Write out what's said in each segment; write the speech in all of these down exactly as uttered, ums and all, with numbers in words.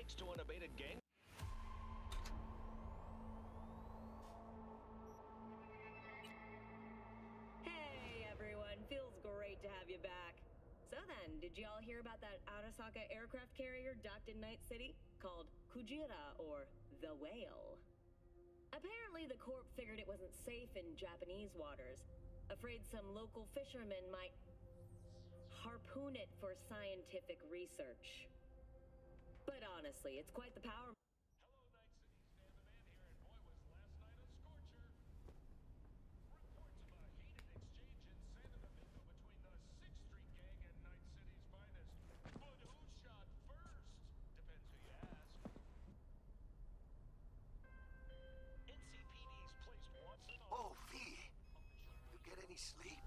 Thanks to unabated gang. Hey everyone, feels great to have you back. So then, did y'all hear about that Arasaka aircraft carrier docked in Night City? Called Kujira, or the Whale. Apparently the Corp figured it wasn't safe in Japanese waters. Afraid some local fishermen might harpoon it for scientific research. But honestly, it's quite the power. Hello, Night City. Stan the Man here, and boy, was last night a scorcher. Reports of a heated exchange in Santa Domingo between the sixth Street Gang and Night City's finest. But who shot first? Depends who you ask. N C P D's placed Watson on... Oh, V! You get any sleep?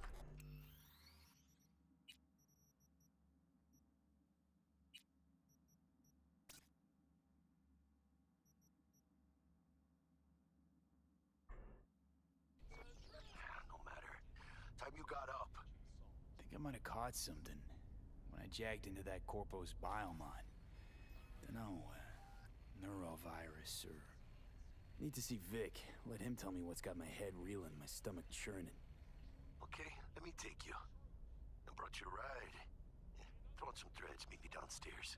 No matter. Time you got up. Think I might have caught something when I jagged into that Corpo's biomon. Dunno, uh, neurovirus or... Need to see Vic. Let him tell me what's got my head reeling, my stomach churning. Okay, let me take you. I brought you a ride. Yeah, throw on some threads, meet me downstairs.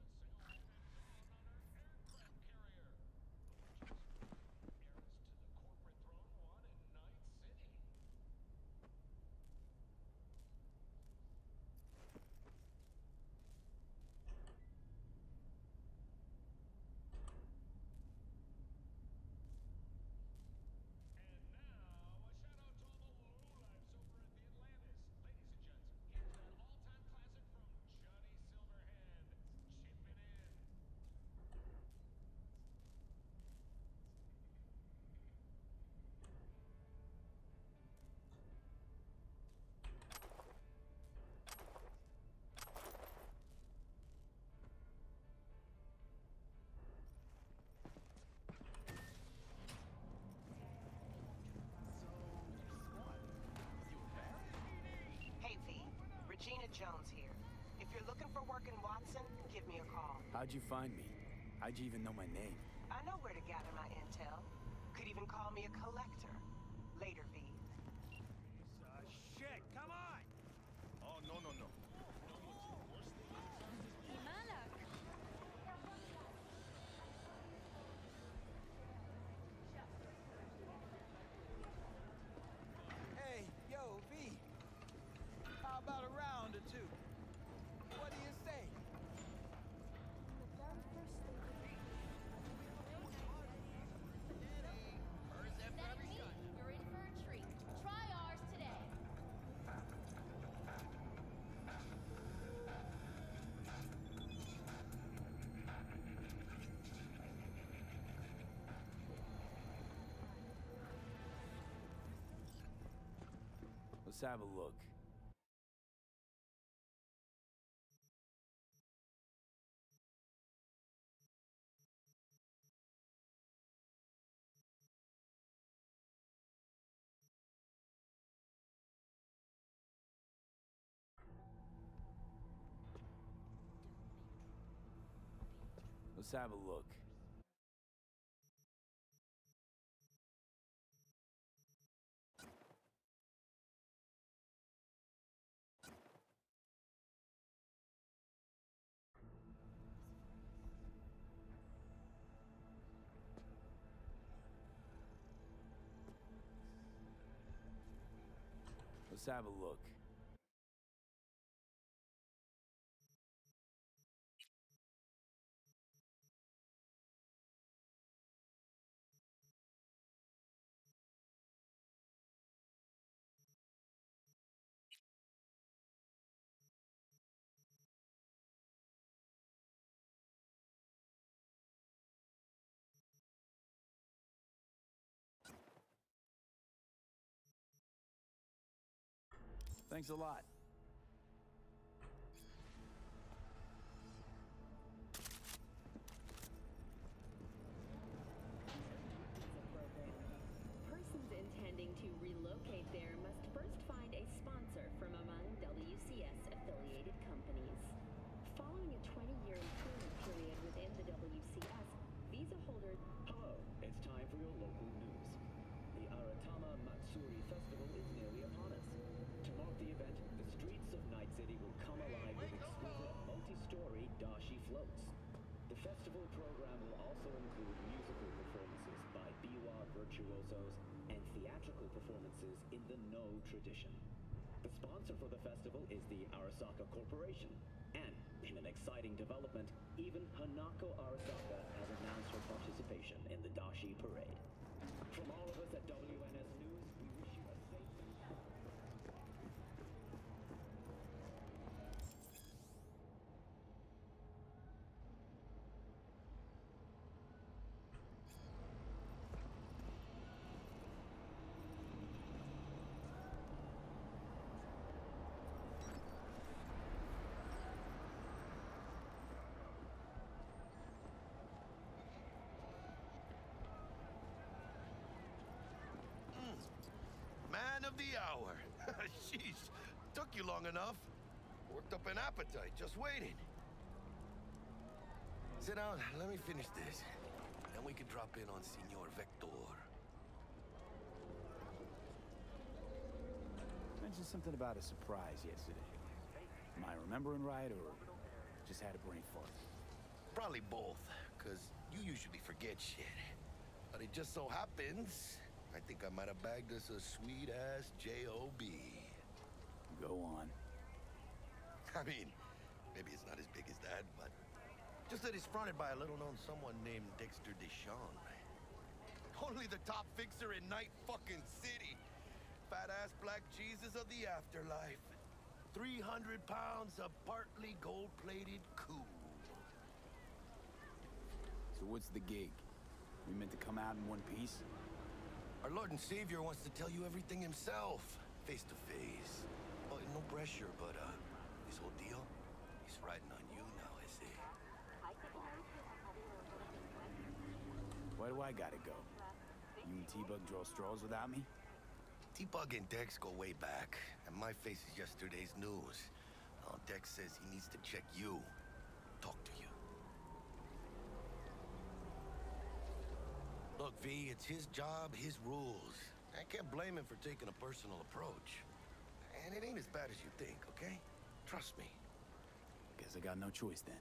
Regina Jones here. If you're looking for work in Watson, give me a call. How'd you find me? How'd you even know my name? I know where to gather my intel. Could even call me a collector. Later, V. Uh, shit, come on! Oh, no, no, no. Hey, yo, V. How about a round or two? What do you say? You're in for a treat. Try ours today. Let's have a look. Let's have a look. Let's have a look. Thanks a lot. Persons intending to relocate there must first find a sponsor from among W C S-affiliated companies. Following a twenty-year employment period within the W C S, virtuosos, and theatrical performances in the No tradition. The sponsor for the festival is the Arasaka Corporation, and in an exciting development, even Hanako Arasaka has announced her participation in the Dashi Parade. From all of us at W N S News, we wish you a safe and Man of the hour. Sheesh. Took you long enough. Worked up an appetite just waiting. Sit down. Let me finish this. Then we can drop in on Senor Vector. Mentioned something about a surprise yesterday. Am I remembering right, or just had a brain fart? Probably both, because you usually forget shit. But it just so happens, I think I might have bagged us a sweet-ass J O B. Go on. I mean, maybe it's not as big as that, but just that it's fronted by a little-known someone named Dexter Deshawn. Only the top fixer in Night fucking City. Fat-ass black Jesus of the afterlife. three hundred pounds of partly gold-plated cool. So what's the gig? We meant to come out in one piece? Our Lord and Savior wants to tell you everything himself, face to face. Oh, no pressure, but uh, this whole deal, he's riding on you now, is he? Why do I gotta go? You and T-Bug draw straws without me? T-Bug and Dex go way back, and my face is yesterday's news. Oh, Dex says he needs to check you, talk to you. Look, V, it's his job, his rules. I can't blame him for taking a personal approach. And it ain't as bad as you think, okay? Trust me. Guess I got no choice then.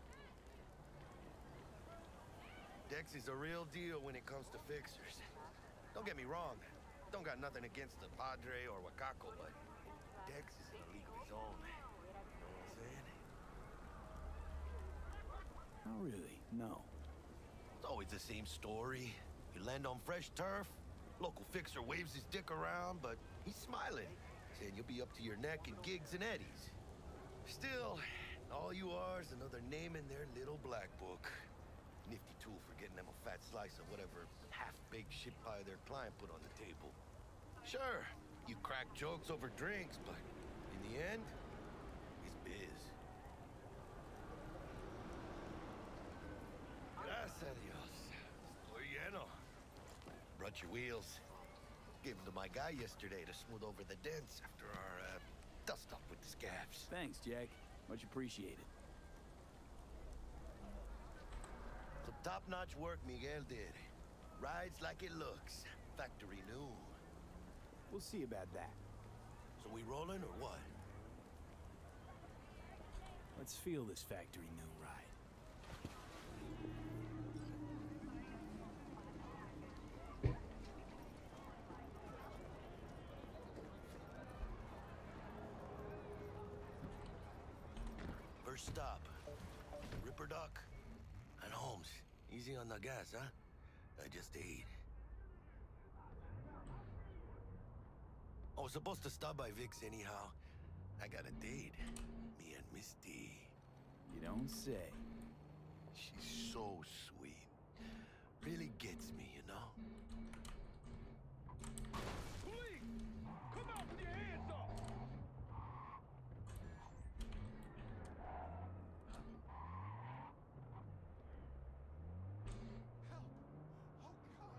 Dex is a real deal when it comes to fixers. Don't get me wrong. Don't got nothing against the Padre or Wakako, but Dex is in a league of his own. You know what I'm saying? Not really, no. It's always the same story. You land on fresh turf, local fixer waves his dick around, but he's smiling, saying you'll be up to your neck in gigs and eddies. Still, all you are is another name in their little black book. Nifty tool for getting them a fat slice of whatever half-baked shit pie their client put on the table. Sure, you crack jokes over drinks, but in the end, it's biz. Gracias a Dios. Estoy lleno. Brought your wheels. Gave them to my guy yesterday to smooth over the dents after our uh, dust-up with the scabs. Thanks, Jack. Much appreciated. Some top-notch work Miguel did. Rides like it looks. Factory new. We'll see about that. So we rolling or what? Let's feel this factory new ride. First stop. Ripper Duck and Holmes. Easy on the gas, huh? I just ate. I was supposed to stop by Vic's anyhow. I got a date. Me and Misty. You don't say. She's so sweet. Really gets me, you know? Police! Come out with your hands up! Help! Oh, God!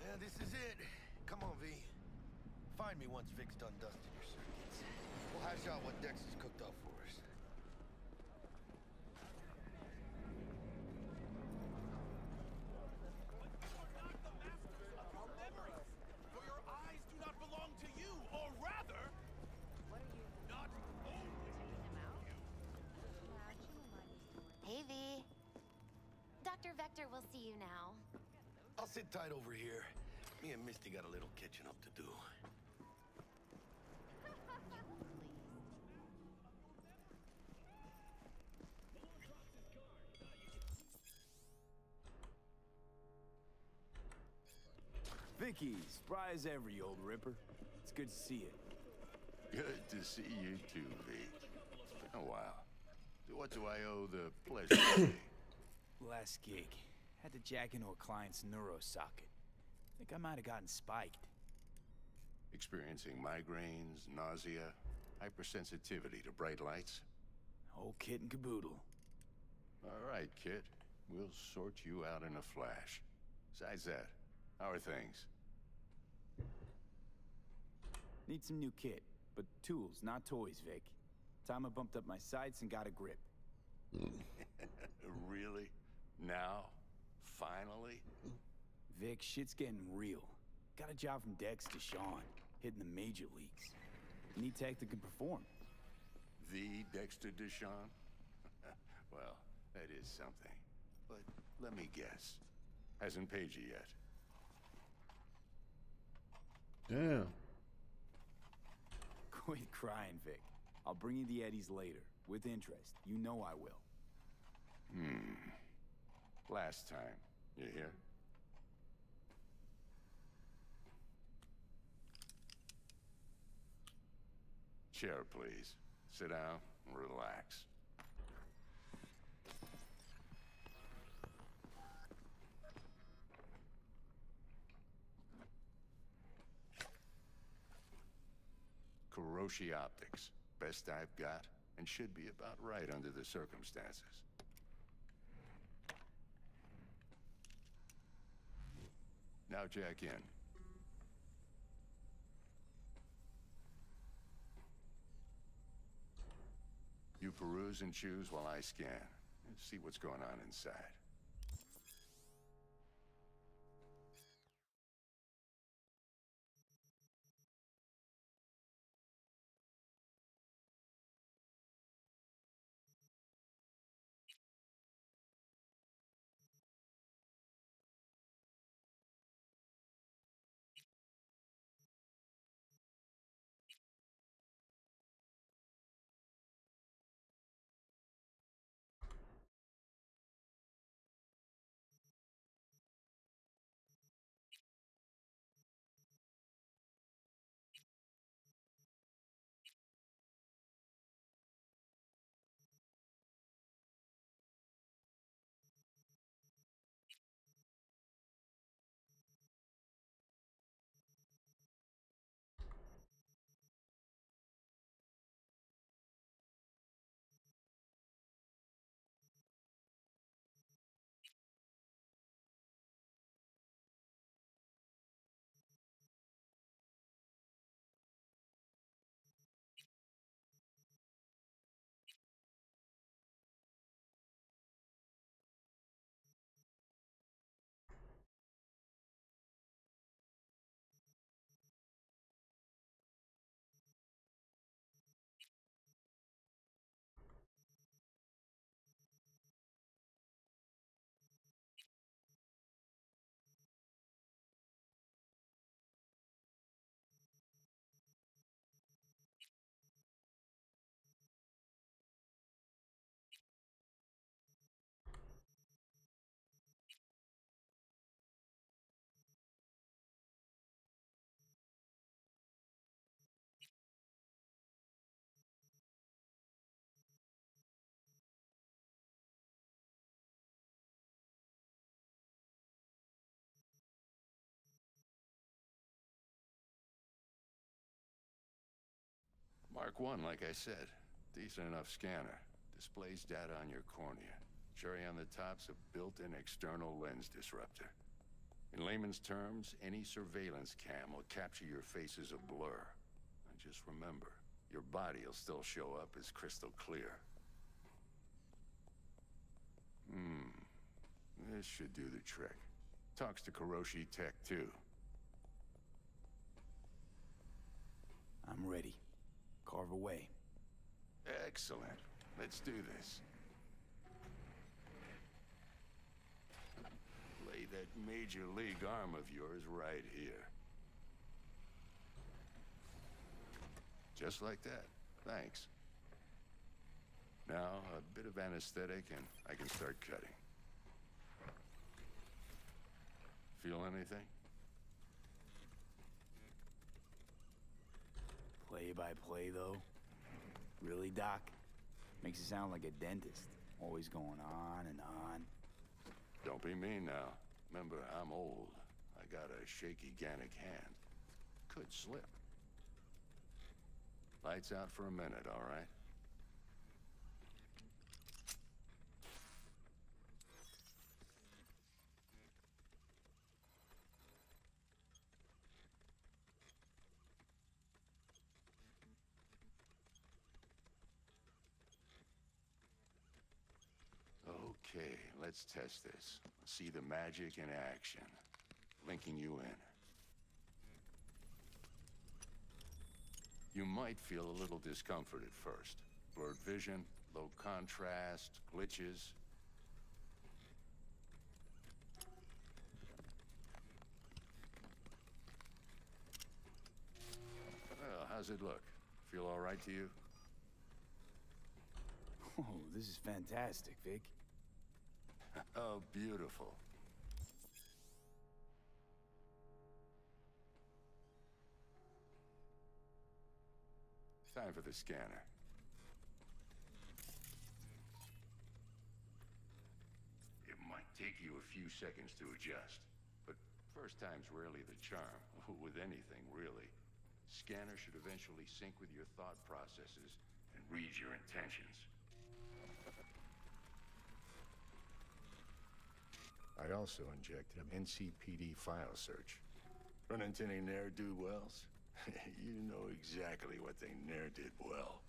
Yeah, this is it. Come on, V. Find me once Vic's done dusting your circuits. We'll hash out what Dex has cooked up for us. For your eyes do not belong to you, or rather, not only Hey, V. Doctor Vector will see you now. I'll sit tight over here. Me and Misty got a little catching up to do. Vicky, spry as ever, you old ripper. It's good to see you. Good to see you too, V. It's been a while. What do I owe the pleasure today? Last gig. Had to jack into a client's neurosocket. Think I might have gotten spiked. Experiencing migraines, nausea, hypersensitivity to bright lights? Whole kit and caboodle. All right, kid. We'll sort you out in a flash. Besides that, how are things? Need some new kit, but tools, not toys, Vic. Time I bumped up my sights and got a grip. Really? Now? Finally? Vic, shit's getting real. Got a job from Dex to Sean, hitting the major leagues. Need tech that can perform. The Dexter Deshawn? Well, that is something. But let me guess. Hasn't paid you yet. Damn. Quit crying, Vic. I'll bring you the eddies later, with interest. You know I will. Hmm. Last time. You hear? Chair, please. Sit down and relax. Kuroshi Optics. Best I've got, and should be about right under the circumstances. Now jack in. You peruse and choose while I scan. See what's going on inside. Mark one, like I said. Decent enough scanner. Displays data on your cornea. Cherry on the top's a built-in external lens disruptor. In layman's terms, any surveillance cam will capture your face as a blur. And just remember, your body will still show up as crystal clear. Hmm. This should do the trick. Talks to Kiroshi Tech, too. I'm ready. Carve away. Excellent. Let's do this. Lay that major league arm of yours right here. Just like that. Thanks. Now, a bit of anesthetic and I can start cutting. Feel anything? Play by play, though? Really, Doc? Makes it sound like a dentist. Always going on and on. Don't be mean now. Remember, I'm old. I got a shaky Gannic hand. Could slip. Lights out for a minute, all right? Okay, let's test this. See the magic in action. Linking you in. You might feel a little discomfort at first. Blurred vision, low contrast, glitches. Well, how's it look? Feel all right to you? Oh, this is fantastic, Vic. Oh, beautiful. Time for the scanner. It might take you a few seconds to adjust, but first time's rarely the charm, with anything, really. Scanner should eventually sync with your thought processes and read your intentions. I also injected an N C P D file search. Run into any ne'er-do-wells? You know exactly what they ne'er did well.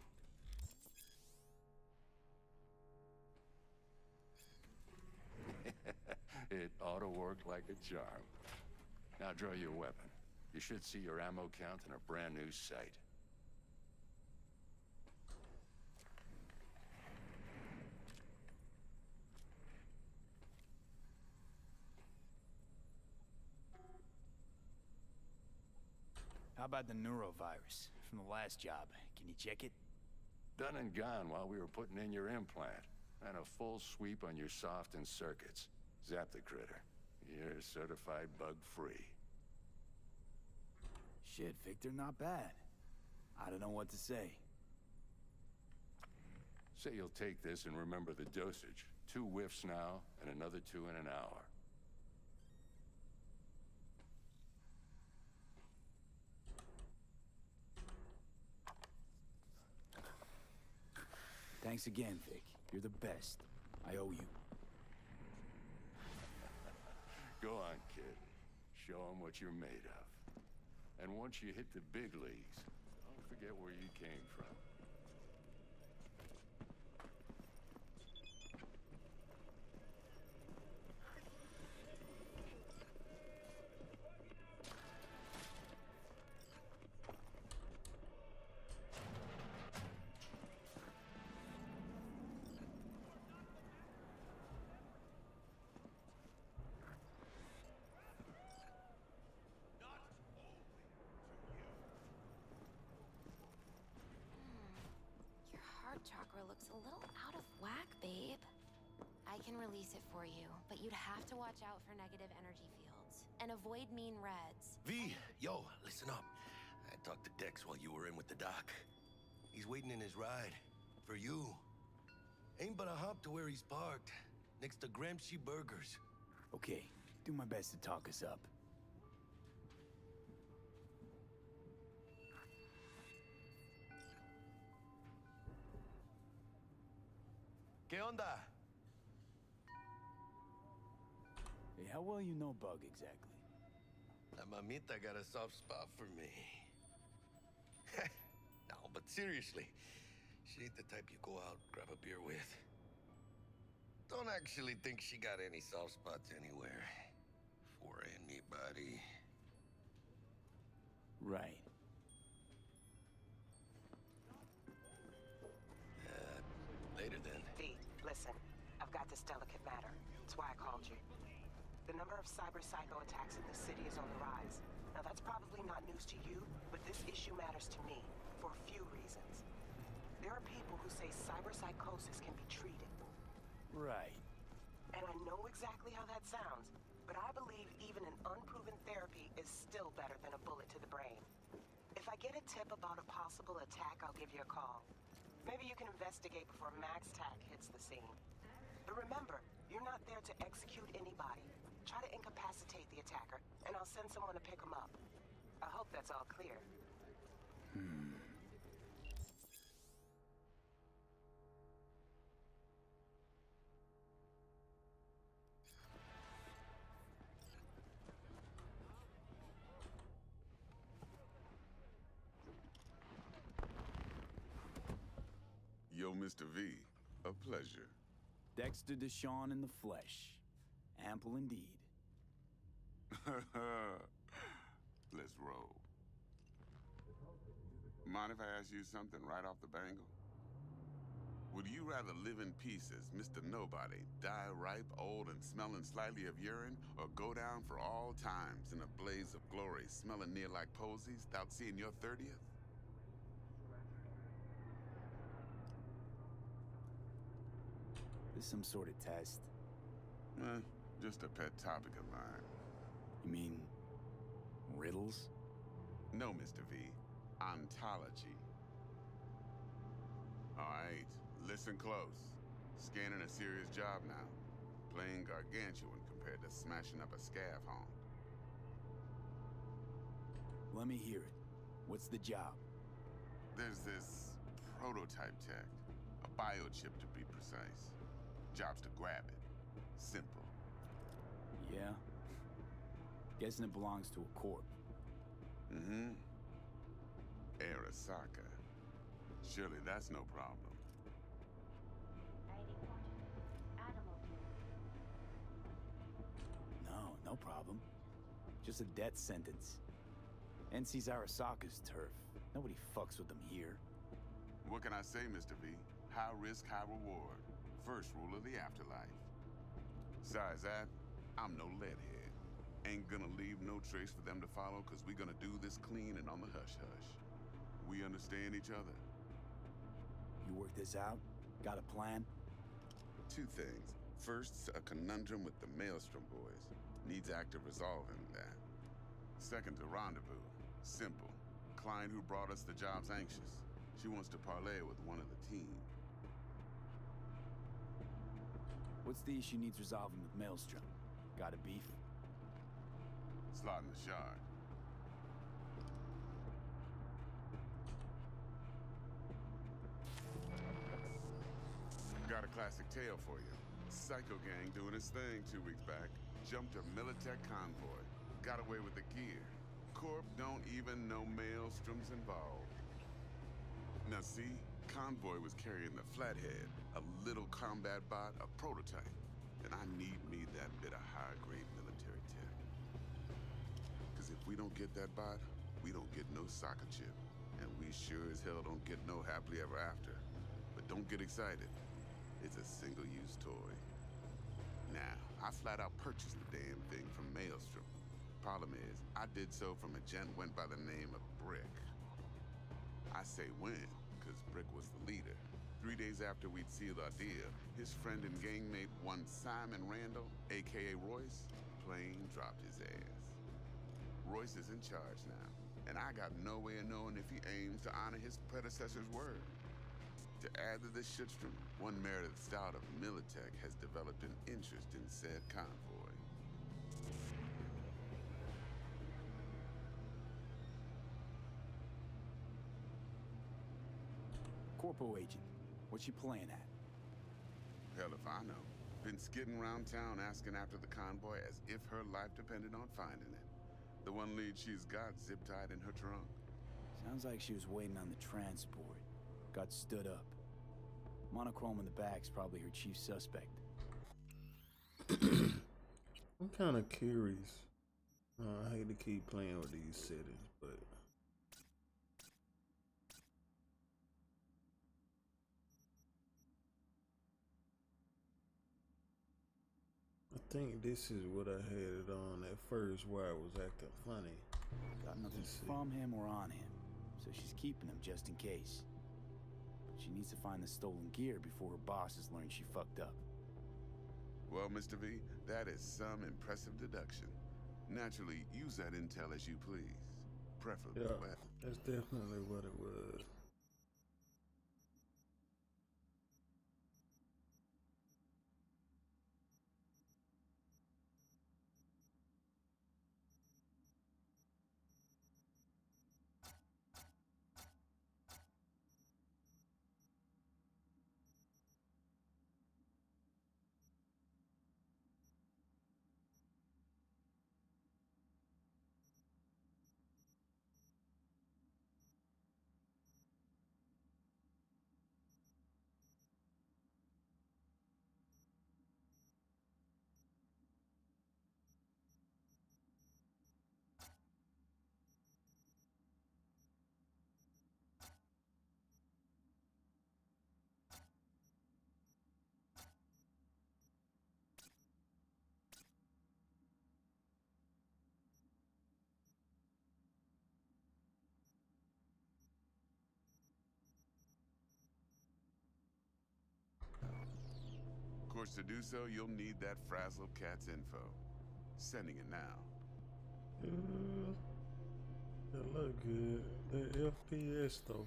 It ought to work like a charm. Now draw your weapon. You should see your ammo count in a brand new sight. How about the neurovirus from the last job? Can you check it? Done and gone while we were putting in your implant. And a full sweep on your soft and circuits. Zap the critter. You're certified bug-free. Shit, Victor, not bad. I don't know what to say. Say you'll take this and remember the dosage. Two whiffs now, and another two in an hour. Thanks again, Vic. You're the best. I owe you. Go on, kid. Show them what you're made of. And once you hit the big leagues, don't forget where you came from. Chakra looks a little out of whack, babe. I can release it for you, but you'd have to watch out for negative energy fields and avoid mean reds. V, yo, listen up. I talked to Dex while you were in with the doc. He's waiting in his ride. For you. Ain't but a hop to where he's parked. Next to Gramsci Burgers. Okay, do my best to talk us up. ¿Qué onda? Hey, how well you know Bug exactly? La mamita got a soft spot for me. No, but seriously, she ain't the type you go out and grab a beer with. Don't actually think she got any soft spots anywhere. For anybody. Right. Uh, later then. V, listen. I've got this delicate matter. That's why I called you. The number of cyber psycho attacks in the city is on the rise. Now that's probably not news to you, but this issue matters to me for a few reasons. There are people who say cyber psychosis can be treated. Right. And I know exactly how that sounds, but I believe even an unproven therapy is still better than a bullet to the brain. If I get a tip about a possible attack, I'll give you a call. Maybe you can investigate before Max Tack hits the scene. But remember, you're not there to execute anybody. Try to incapacitate the attacker, and I'll send someone to pick him up. I hope that's all clear. Hmm. Yo, Mister V, a pleasure. Dexter Deshawn in the flesh. Ample indeed. Let's roll. Mind if I ask you something right off the bangle? Would you rather live in peace as Mister Nobody, die ripe, old, and smelling slightly of urine, or go down for all times in a blaze of glory, smelling near like posies, without seeing your thirtieth? This some sort of test? Eh, just a pet topic of mine. You mean riddles? No, Mister V. Ontology. All right, listen close. Scanning a serious job now. Playing gargantuan compared to smashing up a scav home. Let me hear it. What's the job? There's this prototype tech. A biochip, to be precise. Job's to grab it. Simple. Yeah? Guessing it belongs to a corp. Mm-hmm. Arasaka. Surely that's no problem. No, no problem. Just a death sentence. N C's Arasaka's turf. Nobody fucks with them here. What can I say, Mister V? High risk, high reward. First rule of the afterlife. Besides that, I'm no leadhead. Ain't gonna leave no trace for them to follow, cause we gonna do this clean and on the hush-hush. We understand each other. You work this out? Got a plan? Two things. First, a conundrum with the Maelstrom boys. Needs active resolving that. Second's a rendezvous. Simple. Client who brought us the job's anxious. She wants to parlay with one of the team. What's the issue needs resolving with Maelstrom? Got a beef? Slotting the shard. Got a classic tale for you. Psycho gang doing his thing two weeks back. Jumped a Militech convoy. Got away with the gear. Corp don't even know Maelstrom's involved. Now see, convoy was carrying the Flathead, a little combat bot, a prototype. And I need me that bit of high-grade military tech. Cause if we don't get that bot, we don't get no soccer chip. And we sure as hell don't get no happily ever after. But don't get excited. It's a single-use toy. Now, I flat out purchased the damn thing from Maelstrom. Problem is, I did so from a gent went by the name of Brick. I say when, because Brick was the leader. Three days after we'd sealed our deal, his friend and gangmate, one Simon Randall, a k a. Royce, plain dropped his ass. Royce is in charge now, and I got no way of knowing if he aims to honor his predecessor's word. To add to this shitstorm, one Meredith Stout of Militech has developed an interest in said convoy. Corpo agent. What's she playing at? Hell if I know. Been skidding around town asking after the convoy as if her life depended on finding it. The one lead she's got zip-tied in her trunk. Sounds like she was waiting on the transport. Got stood up. Monochrome in the back's probably her chief suspect. I'm kind of curious. Uh, I hate to keep playing with these settings, but I think this is what I had it on at first, where I was acting funny. Got nothing from him or on him, so she's keeping him just in case. But she needs to find the stolen gear before her bosses learn she fucked up. Well, Mister V, that is some impressive deduction. Naturally, use that intel as you please. Preferably yeah, well. That's definitely what it was. Of course, to do so, you'll need that frazzled cat's info. Sending it now. Uh, that look good. The F P S though.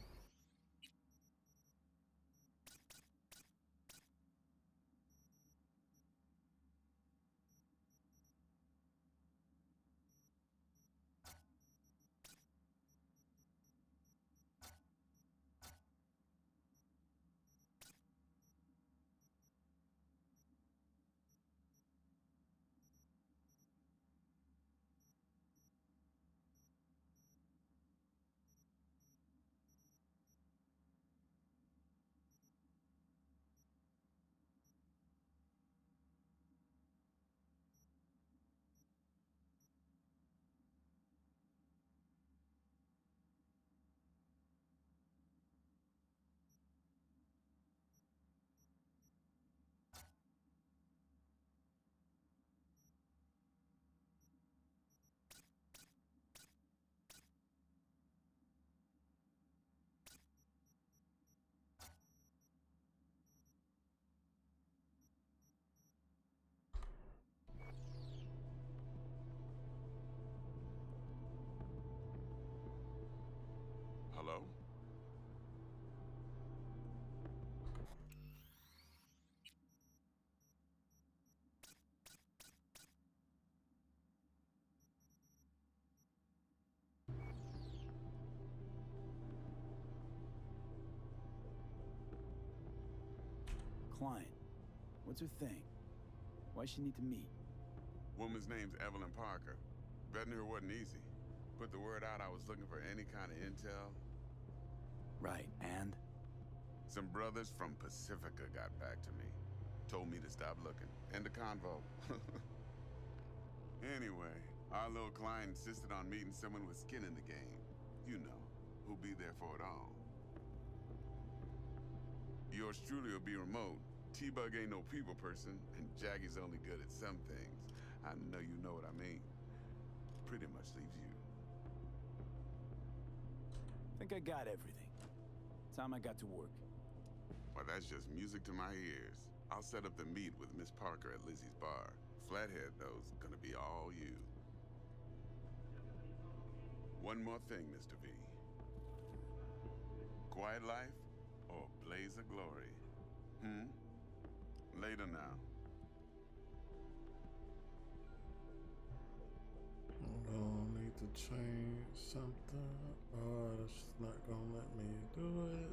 Hello? Client. What's her thing? Why she need to meet? Woman's name's Evelyn Parker. Vetting her wasn't easy. Put the word out I was looking for any kind of intel. Right, and? Some brothers from Pacifica got back to me. Told me to stop looking. End the convo. Anyway, our little client insisted on meeting someone with skin in the game. You know, who'll be there for it all. Yours truly will be remote. T-Bug ain't no people person, and Jaggy's only good at some things. I know you know what I mean. Pretty much leaves you. Think I got everything. Time I got to work. Well, that's just music to my ears. I'll set up the meet with Miss Parker at Lizzie's bar. Flathead, though's gonna be all you. One more thing, Mister V. Quiet life or blaze of glory? Hmm? Later now. I'm gonna need to change something. Oh, it's not gonna let me do it.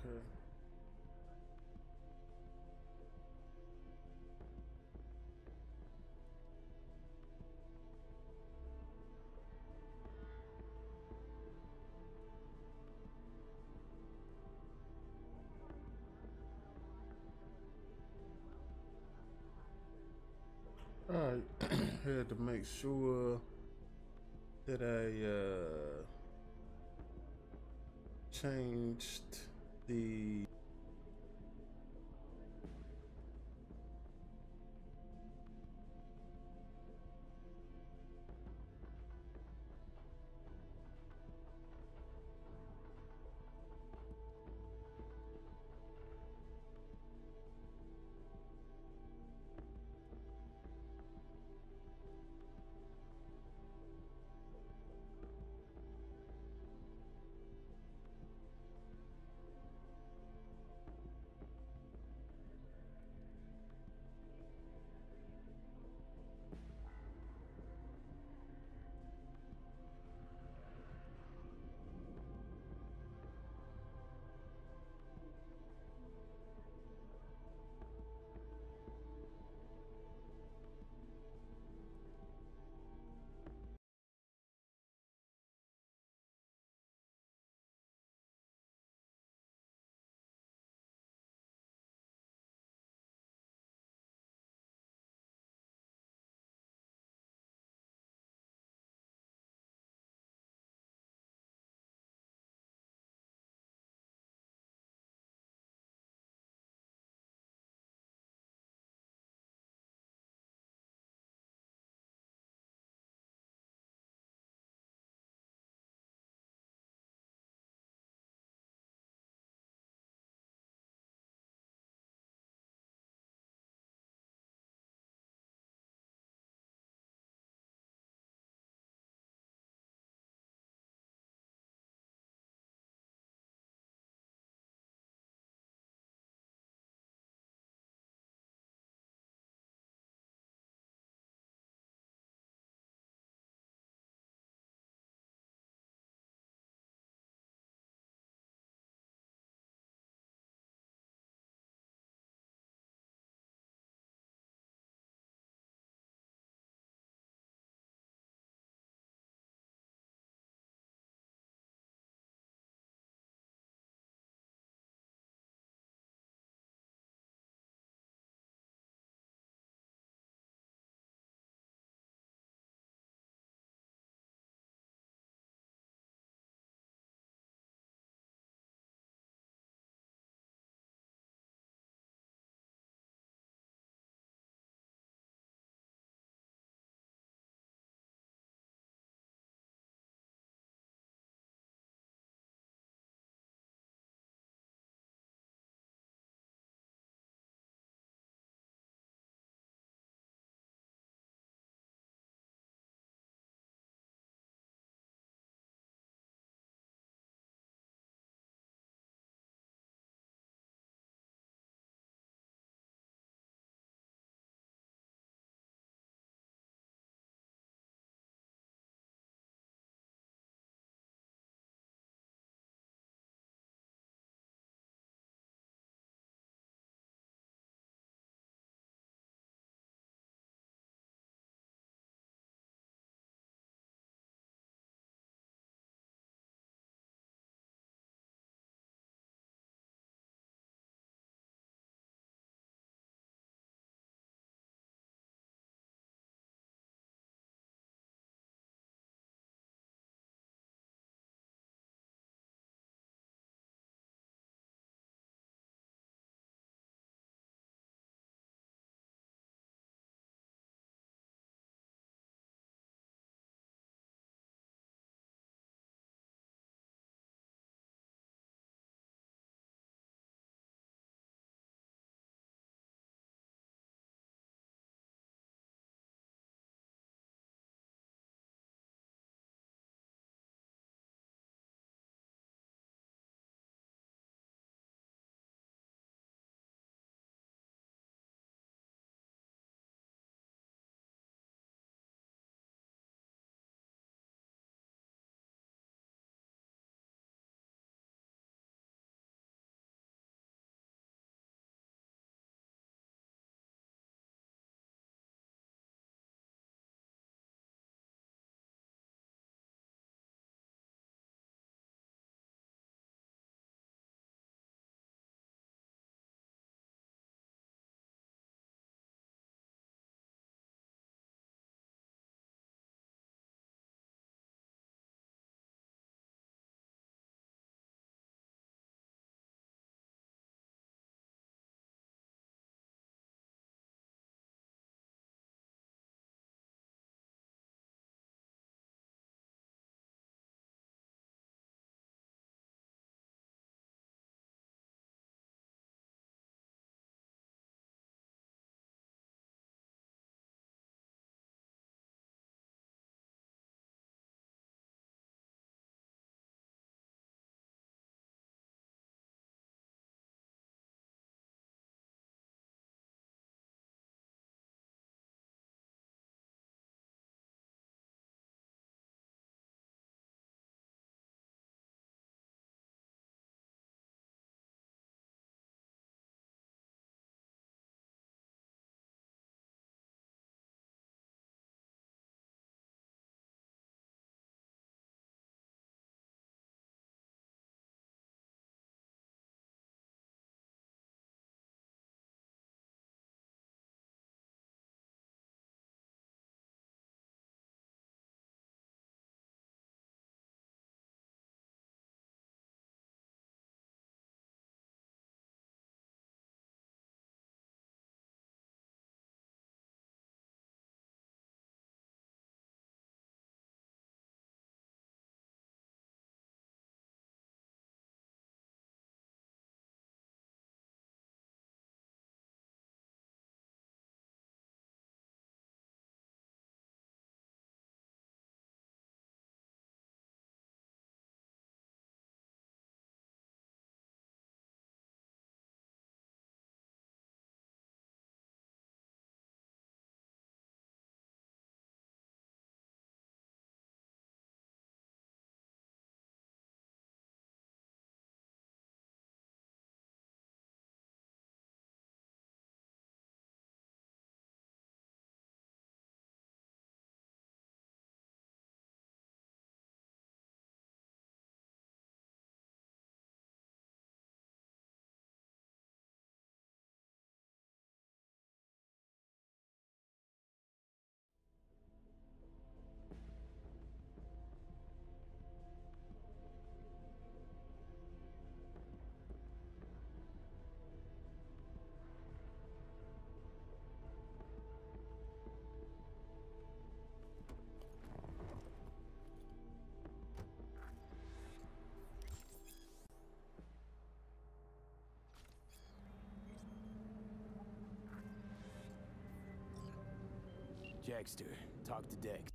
Okay. Alright, had to make sure that I uh, changed the Jackster, talk to Dex.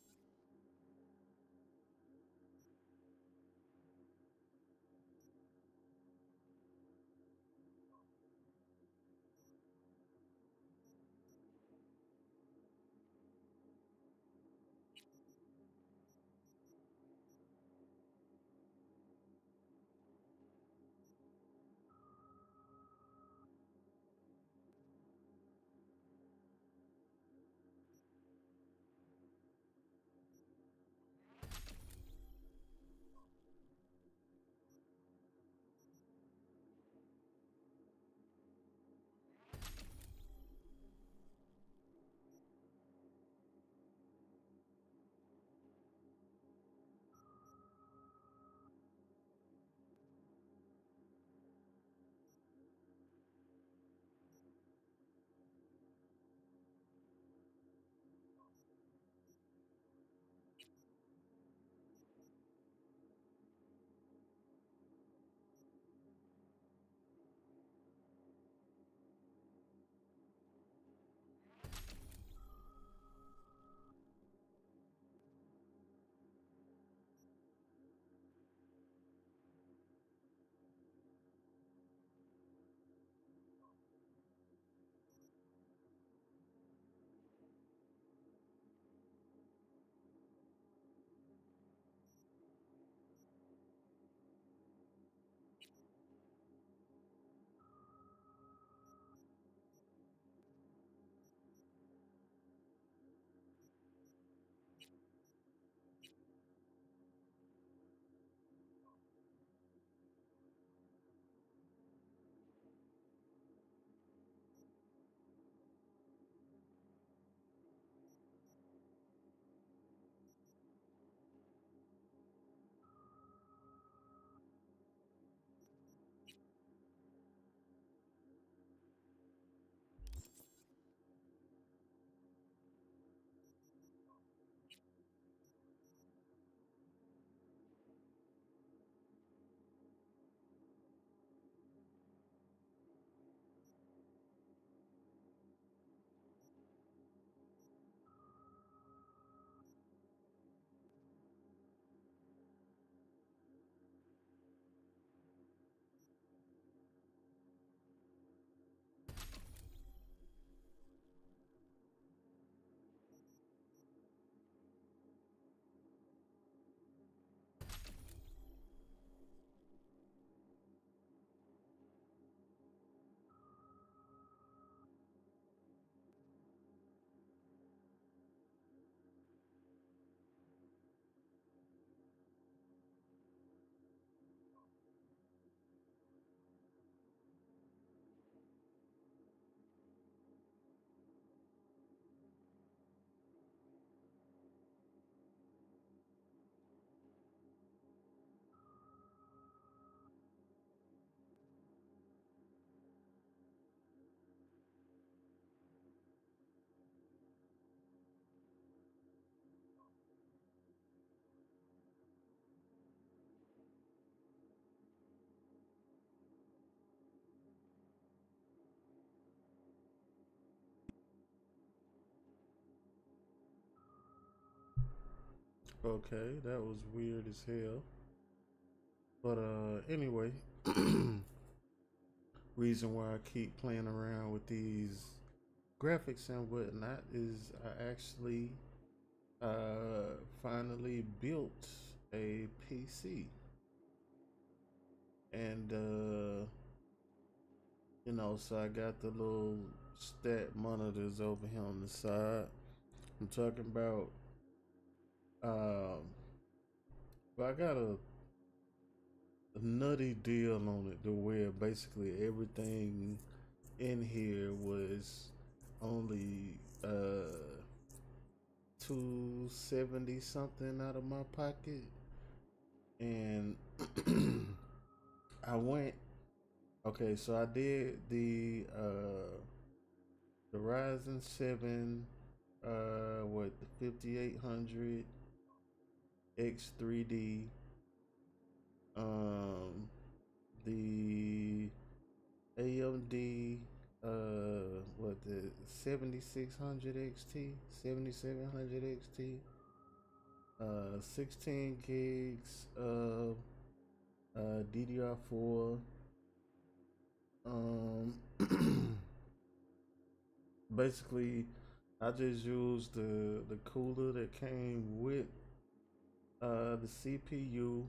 Okay, that was weird as hell. But uh anyway, reason why I keep playing around with these graphics and whatnot is I actually uh finally built a P C. And uh you know, so I got the little stat monitors over here on the side. I'm talking about um but I got a, a nutty deal on it to where basically everything in here was only uh two seventy something out of my pocket. And I went okay, so I did the uh the Ryzen seven uh what the fifty-eight hundred X three D, um the A M D uh, what the seventy-six hundred X T, seventy-seven hundred X T, uh, sixteen gigs of uh, D D R four. Um, basically, I just used the the cooler that came with uh, the C P U,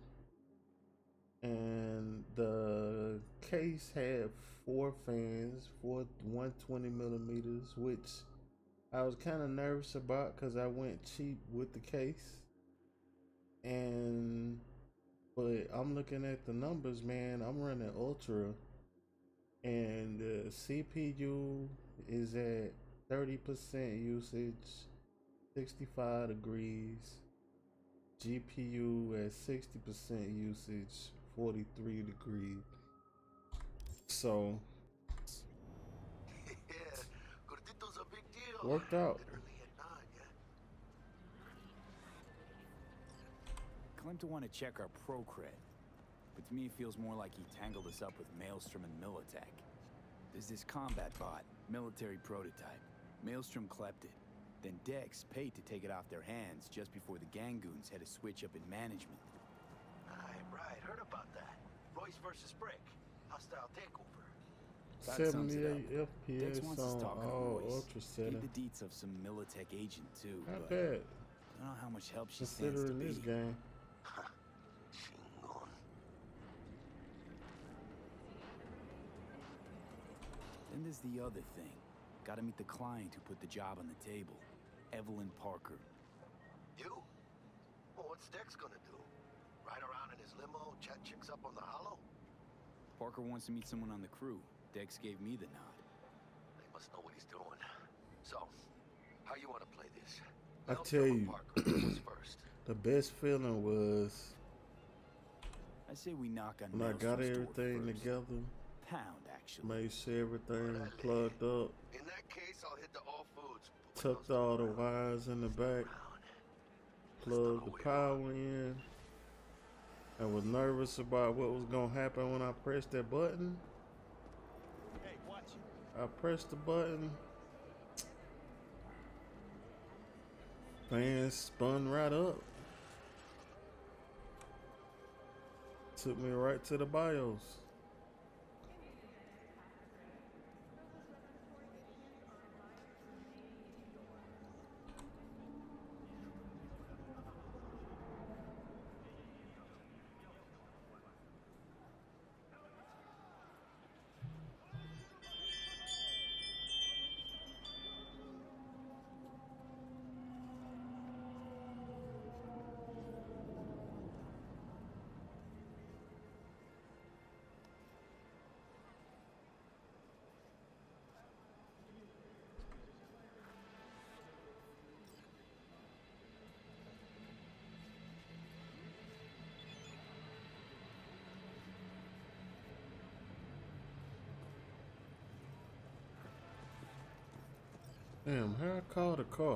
and the case had four fans, four one hundred twenty millimeters, which I was kind of nervous about because I went cheap with the case. And but I'm looking at the numbers, man. I'm running Ultra, and the C P U is at thirty percent usage, sixty-five degrees. G P U at sixty percent usage, forty-three degrees. So, Yeah, Gordito's a big deal. worked out. Literally at nine, yeah. Claimed to want to check our pro cred, but to me it feels more like he tangled us up with Maelstrom and Militech. There's this combat bot, military prototype. Maelstrom clept it. Then Dex paid to take it off their hands just before the Gangoons had a switch up in management. Right, right. Heard about that. Royce versus Brick. Hostile takeover. That sums it up. seventy-eight F P S Dex wants us on talking to all Royce. Ultra setting. Gave the deets of some Militech agent too, Not but bad, I don't know how much help she stands to considering be. this game. Chingon. Then there's the other thing. Gotta meet the client who put the job on the table. Evelyn Parker. You? Well, what's Dex gonna do? Ride around in his limo, chat chicks up on the hollow? Parker wants to meet someone on the crew. Dex gave me the nod. They must know what he's doing. So, how you want to play this? I Well, tell you, Parker, who was first? the best feeling was I say we knock on when I got Maelstrom's door everything first. together, Pound, actually. made sure everything was plugged up, In that case, I'll hit the All Foods. tucked all the wires in the back, plugged the power in. I was nervous about what was gonna happen when I pressed that button. Hey, watch it. I pressed the button. Fans spun right up. Took me right to the BIOS. Damn, how I called a car?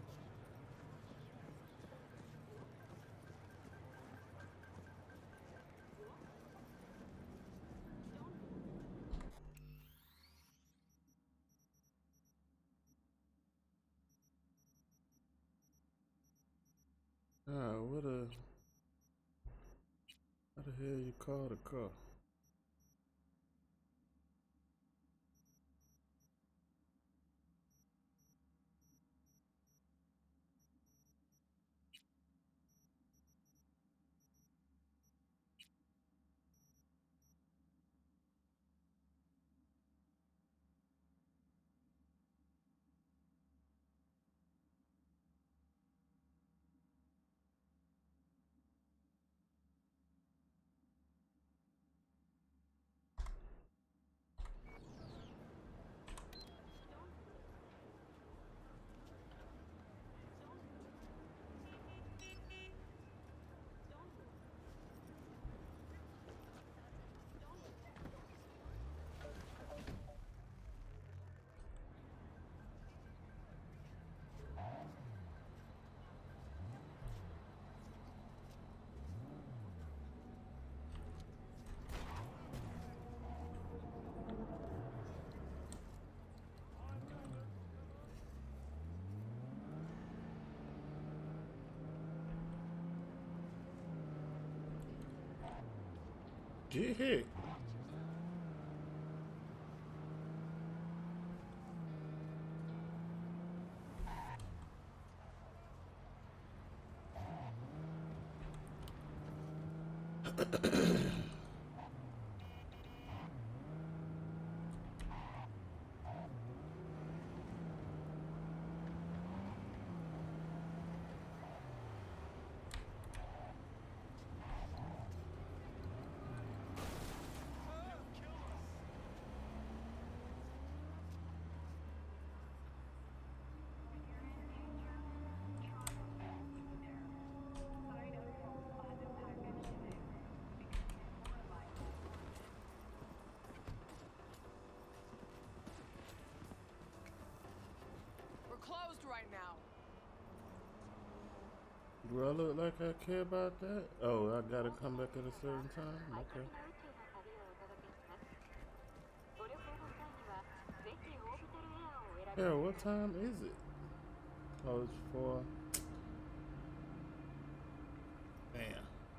Ah, what a... How the hell you call a car? Get hit. Closed right now. Do I look like I care about that? Oh, I gotta come back at a certain time? Okay. Yeah, what time is it? Oh, it's four. Man.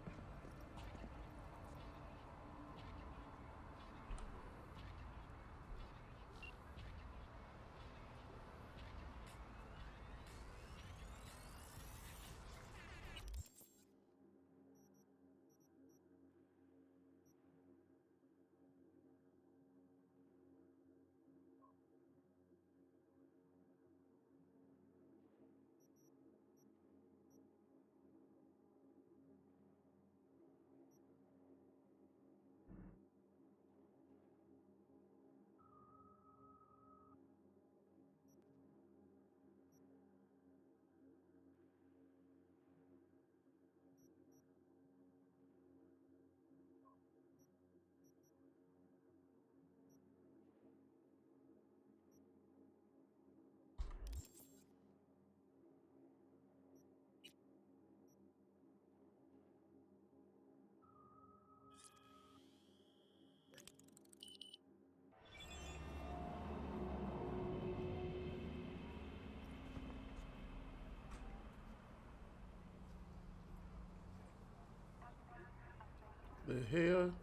The hell?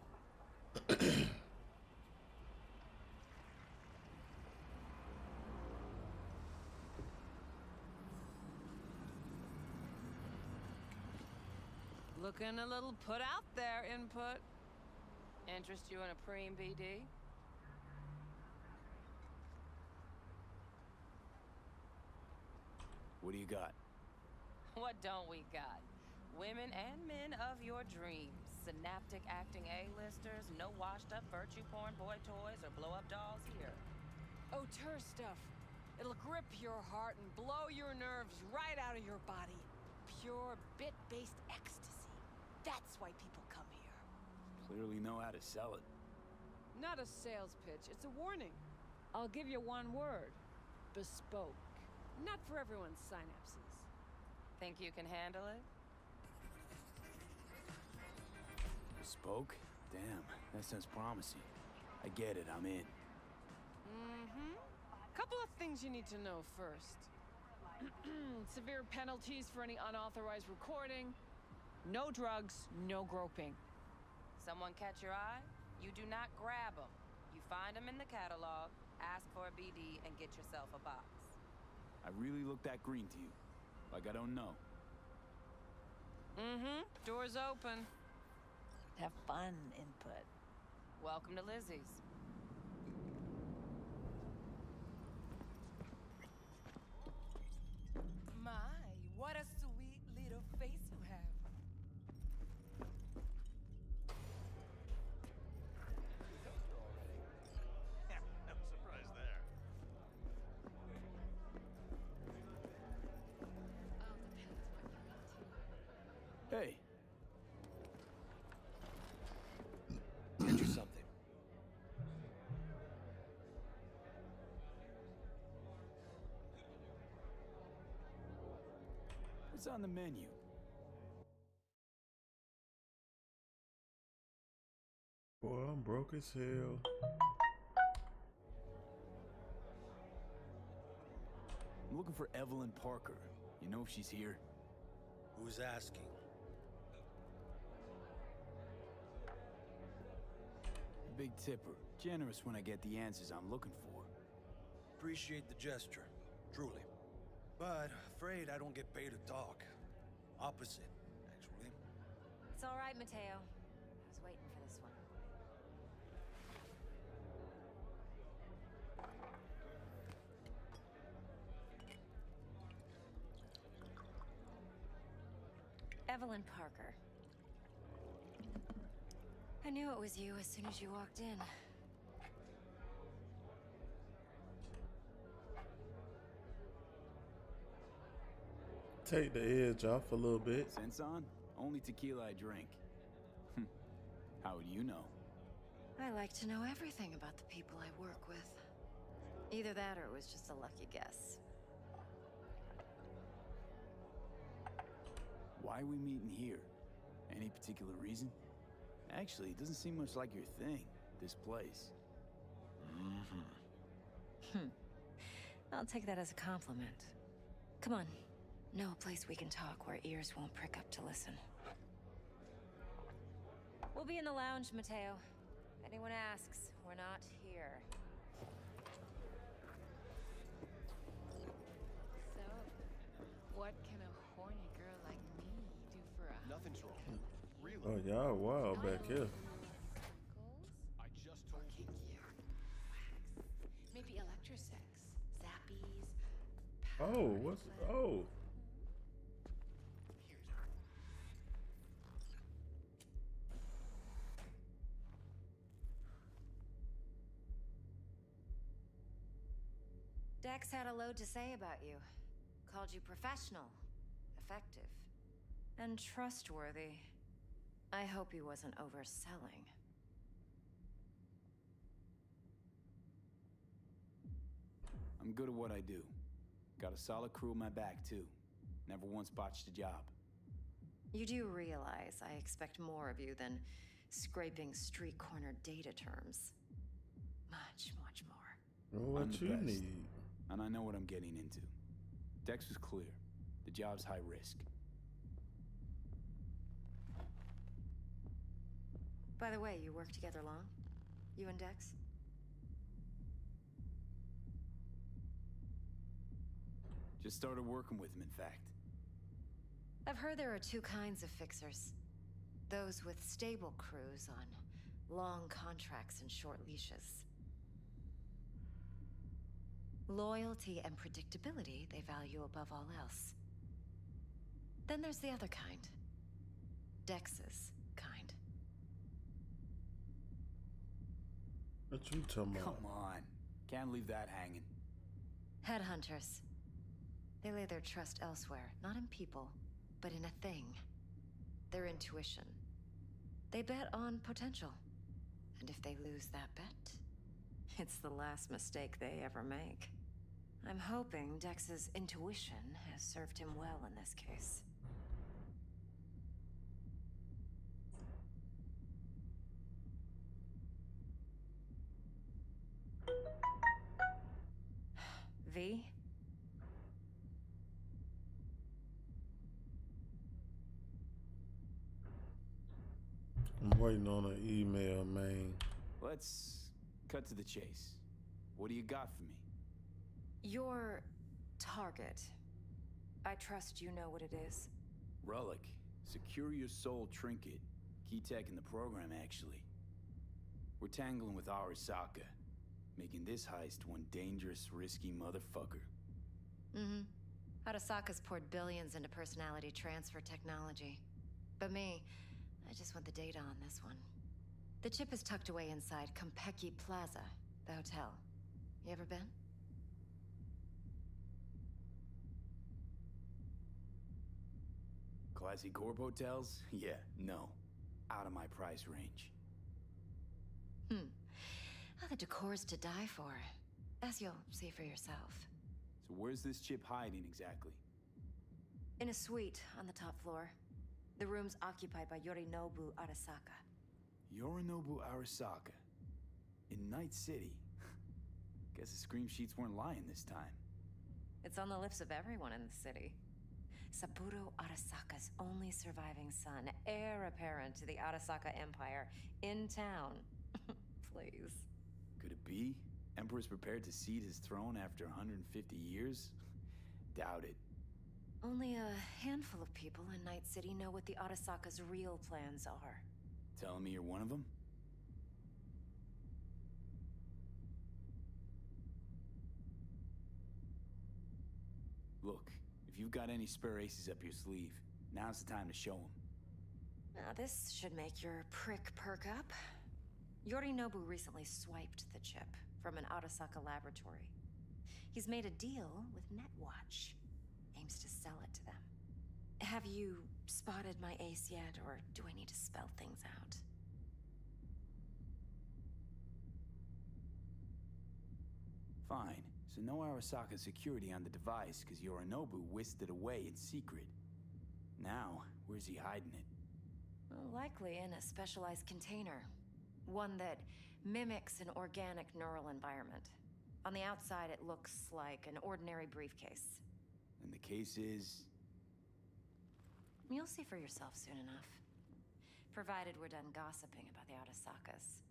Looking a little put out there, Input. Interest you in a preem B D? What do you got? What don't we got? Women and men of your dreams. Synaptic acting A-listers, no washed-up virtue porn boy toys or blow-up dolls here. Auteur stuff. It'll grip your heart and blow your nerves right out of your body. Pure bit-based ecstasy. That's why people come here. Clearly know how to sell it. Not a sales pitch, it's a warning. I'll give you one word. Bespoke. Not for everyone's synapses. Think you can handle it? Bespoke? Damn, that sounds promising. I get it, I'm in. Mm-hmm. Couple of things you need to know first. Severe penalties for any unauthorized recording. No drugs, no groping. Someone catch your eye? You do not grab them. You find them in the catalog, ask for a B D, and get yourself a box. I really look that green to you? Like I don't know? Mm-hmm. Door's open. Have fun, Input. Welcome to Lizzie's. My, what a sweet little face you have. No surprise there. Hey. Get you something. What's on the menu? Boy, I'm broke as hell. I'm looking for Evelyn Parker. You know if she's here? Who's asking? big tipper. Generous when I get the answers I'm looking for. Appreciate the gesture, truly. But afraid I don't get paid to talk. Opposite, actually. It's all right, Mateo. I was waiting for this one. Evelyn Parker. I knew it was you as soon as you walked in. Take the edge off a little bit. Sense on? Only tequila I drink. How would you know? I like to know everything about the people I work with. Either that or it was just a lucky guess. Why are we meeting here? Any particular reason? Actually, it doesn't seem much like your thing, this place. Mm-hmm. Hmm. I'll take that as a compliment. Come on. Know a place we can talk where ears won't prick up to listen. We'll be in the lounge, Mateo. If anyone asks, we're not here. So, what can a horny girl like me do for a... Nothing's wrong. Really? Oh, y'all wild back here. I just told you. Maybe electrosex, zappies. Oh, what's... Oh. Dex had a load to say about you. Called you professional, effective, and trustworthy. I hope he wasn't overselling. I'm good at what I do. Got a solid crew in my back, too. Never once botched a job. You do realize I expect more of you than scraping street corner data terms. Much, much more. Well, what I'm the you best, need? and I know what I'm getting into. Dex was clear. The job's high risk. By the way, you work together long? You and Dex? Just started working with him, in fact. I've heard there are two kinds of fixers. Those with stable crews on long contracts and short leashes. Loyalty and predictability they value above all else. Then there's the other kind. Dex's kind. What you talking about? Come on. Can't leave that hanging. Headhunters. They lay their trust elsewhere, not in people, but in a thing. Their intuition. They bet on potential. And if they lose that bet, it's the last mistake they ever make. I'm hoping Dex's intuition has served him well in this case. V? I'm waiting on an email, man. Let's cut to the chase. What do you got for me? Your target. I trust you know what it is. Relic. Secure your soul trinket. Key tech in the program, actually. We're tangling with Arasaka, making this heist one dangerous, risky motherfucker. Mm-hmm. Arasaka's poured billions into personality transfer technology. But me, I just want the data on this one. The chip is tucked away inside Konpeki Plaza, the hotel. You ever been? Classy corp hotels? Yeah, no. Out of my price range. Hmm. Oh, the decor's to die for. As you'll see for yourself. So where's this chip hiding exactly? In a suite on the top floor. The room's occupied by Yorinobu Arasaka. Yorinobu Arasaka? In Night City? Guess the scream sheets weren't lying this time. It's on the lips of everyone in the city. Saburo Arasaka's only surviving son, heir apparent to the Arasaka Empire, in town. Please. Could it be? Emperor's prepared to cede his throne after one hundred fifty years? Doubt it. Only a handful of people in Night City know what the Arasaka's real plans are. Telling me you're one of them? Look, if you've got any spare aces up your sleeve, now's the time to show them. Now this should make your prick perk up. Yorinobu recently swiped the chip from an Arasaka laboratory. He's made a deal with Netwatch. Aims to sell it to them. Have you spotted my ace yet, or do I need to spell things out? Fine. So no Arasaka security on the device, because Yorinobu whisked it away in secret. Now, where's he hiding it? Well, likely in a specialized container. One that mimics an organic neural environment. On the outside, it looks like an ordinary briefcase. And the case is... You'll see for yourself soon enough. Provided we're done gossiping about the Arasakas.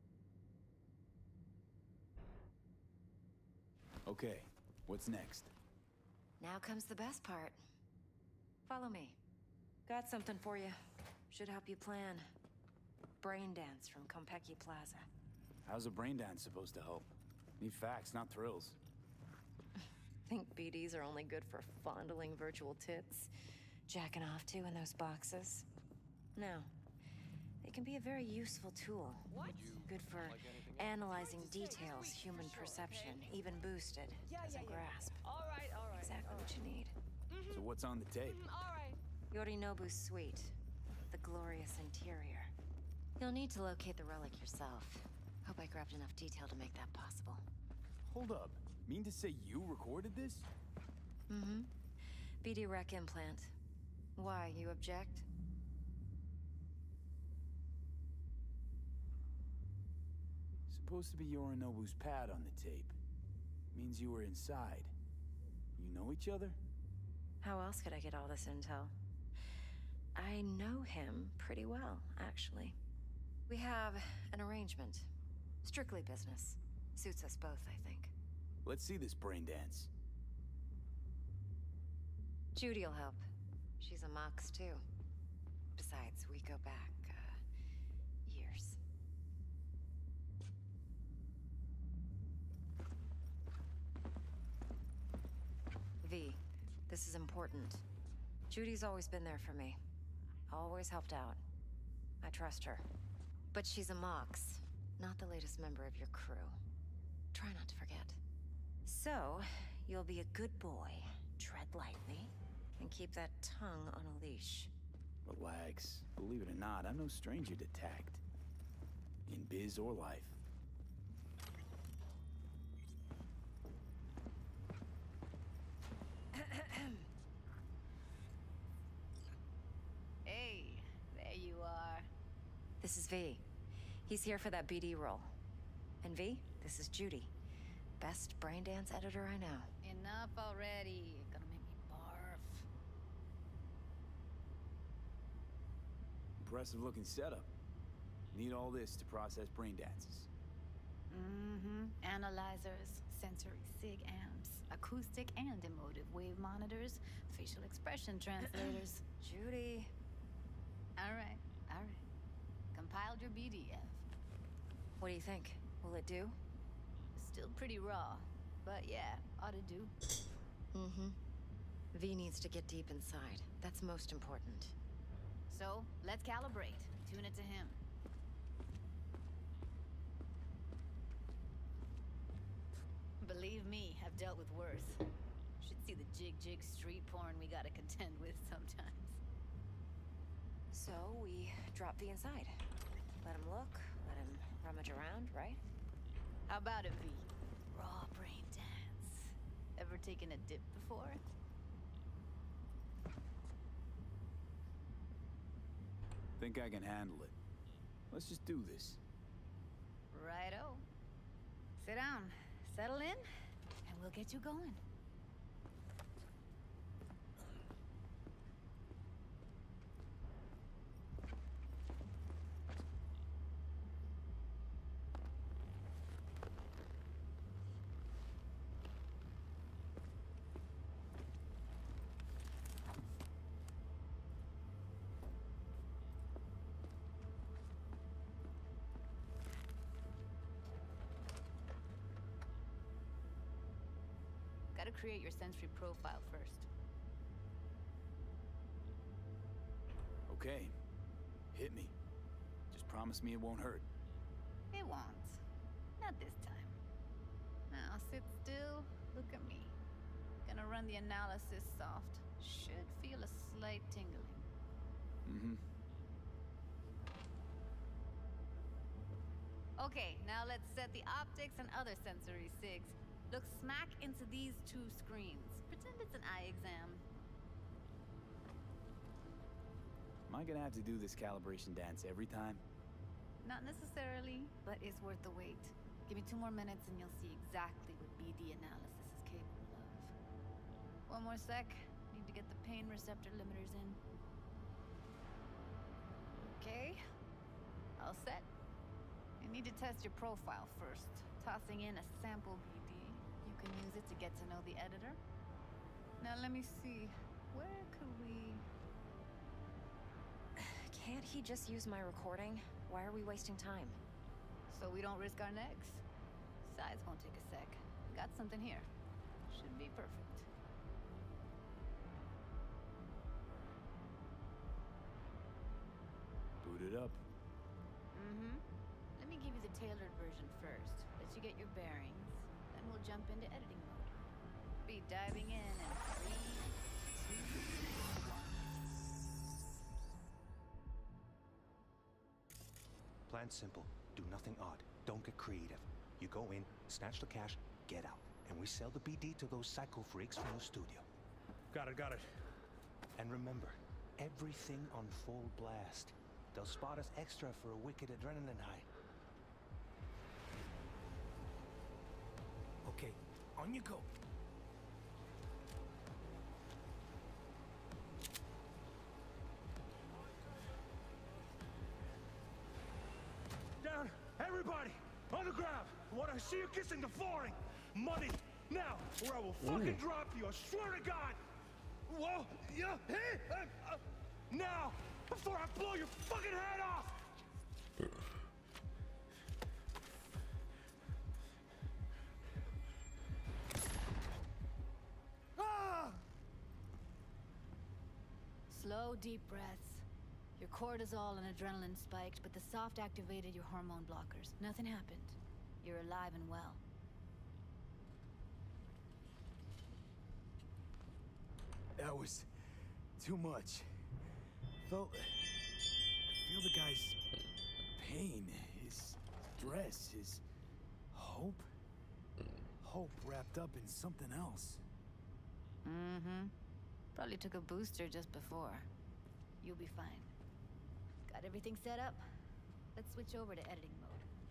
Okay, what's next? Now comes the best part. Follow me. Got something for you. Should help you plan. Brain dance from Konpeki Plaza. How's a brain dance supposed to help? Need facts, not thrills. Think B Ds are only good for fondling virtual tits? Jacking off to in those boxes? No. They can be a very useful tool. What? Good for analyzing details, human perception, even boosted Yeah, as yeah, a yeah. grasp. All right, all right. Exactly all what you need. So what's on the tape? right. All right. Yorinobu's suite. The glorious interior. You'll need to locate the relic yourself. Hope I grabbed enough detail to make that possible. Hold up. Mean to say you recorded this? Mm-hmm. B D Rec implant. Why, you object? Supposed to be Yorinobu's pad on the tape. Means you were inside. You know each other? How else could I get all this intel? I know him pretty well, actually. We have an arrangement. Strictly business. Suits us both, I think. Let's see this brain dance. Judy'll help. She's a Mox, too. Besides, we go back, uh, years. V, this is important. Judy's always been there for me. Always helped out. I trust her. But she's a Mox, not the latest member of your crew. Try not to forget. So, you'll be a good boy, tread lightly, and keep that tongue on a leash. Relax. Believe it or not, I'm no stranger to tact. In biz or life. Hey, there you are. This is V. He's here for that B D role. And V, this is Judy. Best brain dance editor I know. Enough already. Gonna make me barf. Impressive looking setup. Need all this to process brain dances. Mm-hmm. Analyzers, sensory sig amps, acoustic and emotive wave monitors, facial expression translators. Judy. All right, all right. Compiled your B D F. What do you think? Will it do? Still pretty raw, but yeah, ought to do. Mm-hmm. V needs to get deep inside. That's most important. So, let's calibrate. Tune it to him. Believe me, I've dealt with worse. Should see the jig-jig street porn we gotta contend with sometimes. So, we drop V inside. Let him look, let him rummage around, right? How about it, V? Raw brain dance. Ever taken a dip before? Think I can handle it. Let's just do this. Righto. Sit down, settle in, and we'll get you going. Gotta create your sensory profile first. Okay. Hit me. Just promise me it won't hurt. It won't. Not this time. Now sit still, look at me. Gonna run the analysis soft. Should feel a slight tingling. Mm-hmm. Okay, now let's set the optics and other sensory sigs. Look smack into these two screens. Pretend it's an eye exam. Am I gonna have to do this calibration dance every time? Not necessarily, but it's worth the wait. Give me two more minutes and you'll see exactly what B D analysis is capable of. One more sec. Need to get the pain receptor limiters in. Okay. All set. You need to test your profile first. Tossing in a sample B D. You can use it to get to know the editor. Now let me see. Where could we... Can't he just use my recording? Why are we wasting time? So we don't risk our necks. Size won't take a sec. Got something here. Should be perfect. Boot it up. Mm-hmm. Let me give you the tailored version first. Let you get your bearings. Then we'll jump into editing mode. Be diving in in three, two, one. Plan simple. Do nothing odd. Don't get creative. You go in, snatch the cash, get out. And we sell the B D to those psycho freaks from the studio. Got it, got it. And remember, everything on full blast. They'll spot us extra for a wicked adrenaline high. Okay, on you go. Down, everybody, on the ground. I want to see you kissing the flooring. Money, now, or I will fucking Ooh. drop you. I swear to God. Whoa, yeah, hey, uh, uh, now, before I blow your fucking head off. Ah! Slow, deep breaths. Your cortisol and adrenaline spiked, but the soft activated your hormone blockers. Nothing happened. You're alive and well. That was too much. Felt, feel the guy's pain, his stress, his hope. Hope wrapped up in something else. Mm-hmm. Probably took a booster just before. You'll be fine. Got everything set up? Let's switch over to editing mode.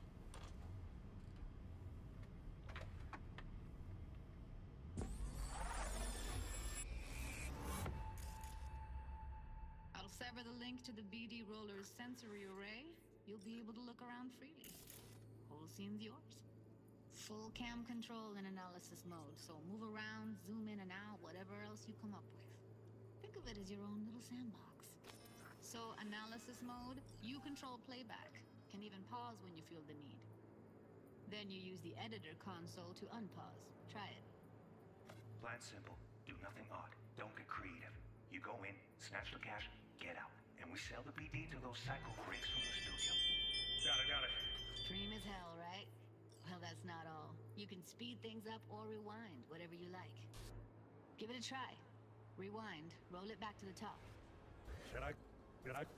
I'll sever the link to the B D Roller's sensory array. You'll be able to look around freely. Whole scene's yours. Full cam control in analysis mode, so move around, zoom in and out, whatever else you come up with. Think of it as your own little sandbox. So, analysis mode, you control playback. Can even pause when you feel the need. Then you use the editor console to unpause. Try it. Plan simple. Do nothing odd. Don't get creative. You go in, snatch the cash, get out. And we sell the B D to those psycho freaks from the studio. Got it, got it. Dream as hell, right? Well, that's not all. You can speed things up or rewind, whatever you like. Give it a try. Rewind. Roll it back to the top. Should I... Should I...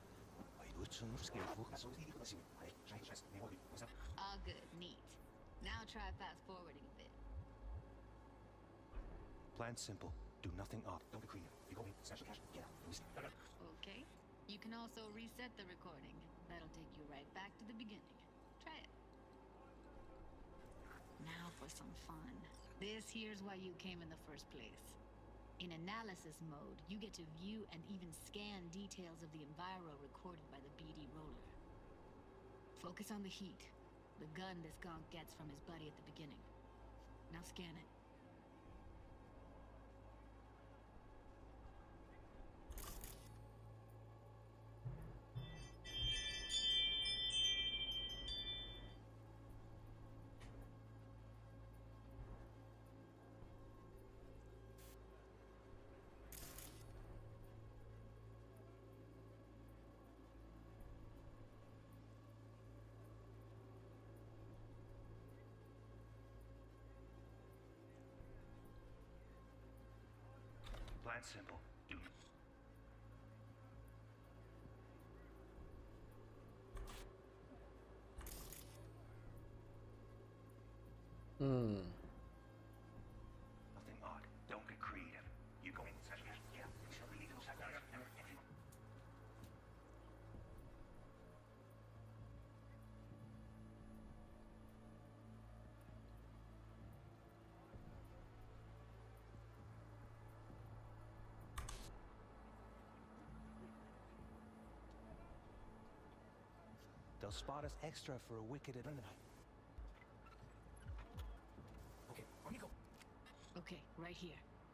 All good. Neat. Now try fast forwarding a bit. Plan simple. Do nothing odd. Don't get creative. You go in, snatch the cash, get out. Okay. You can also reset the recording. That'll take you right back to the beginning. Try it. Now for some fun. This here's why you came in the first place. In analysis mode, you get to view and even scan details of the enviro recorded by the B D Roller. Focus on the heat, the gun this gonk gets from his buddy at the beginning. Now scan it. Plan simple. Do Hmm. nothing odd. Don't get creative. You go in such as yeah. So we need to set that up. They'll spot us extra for a wicked at night. Okay, on you go. Okay, right here.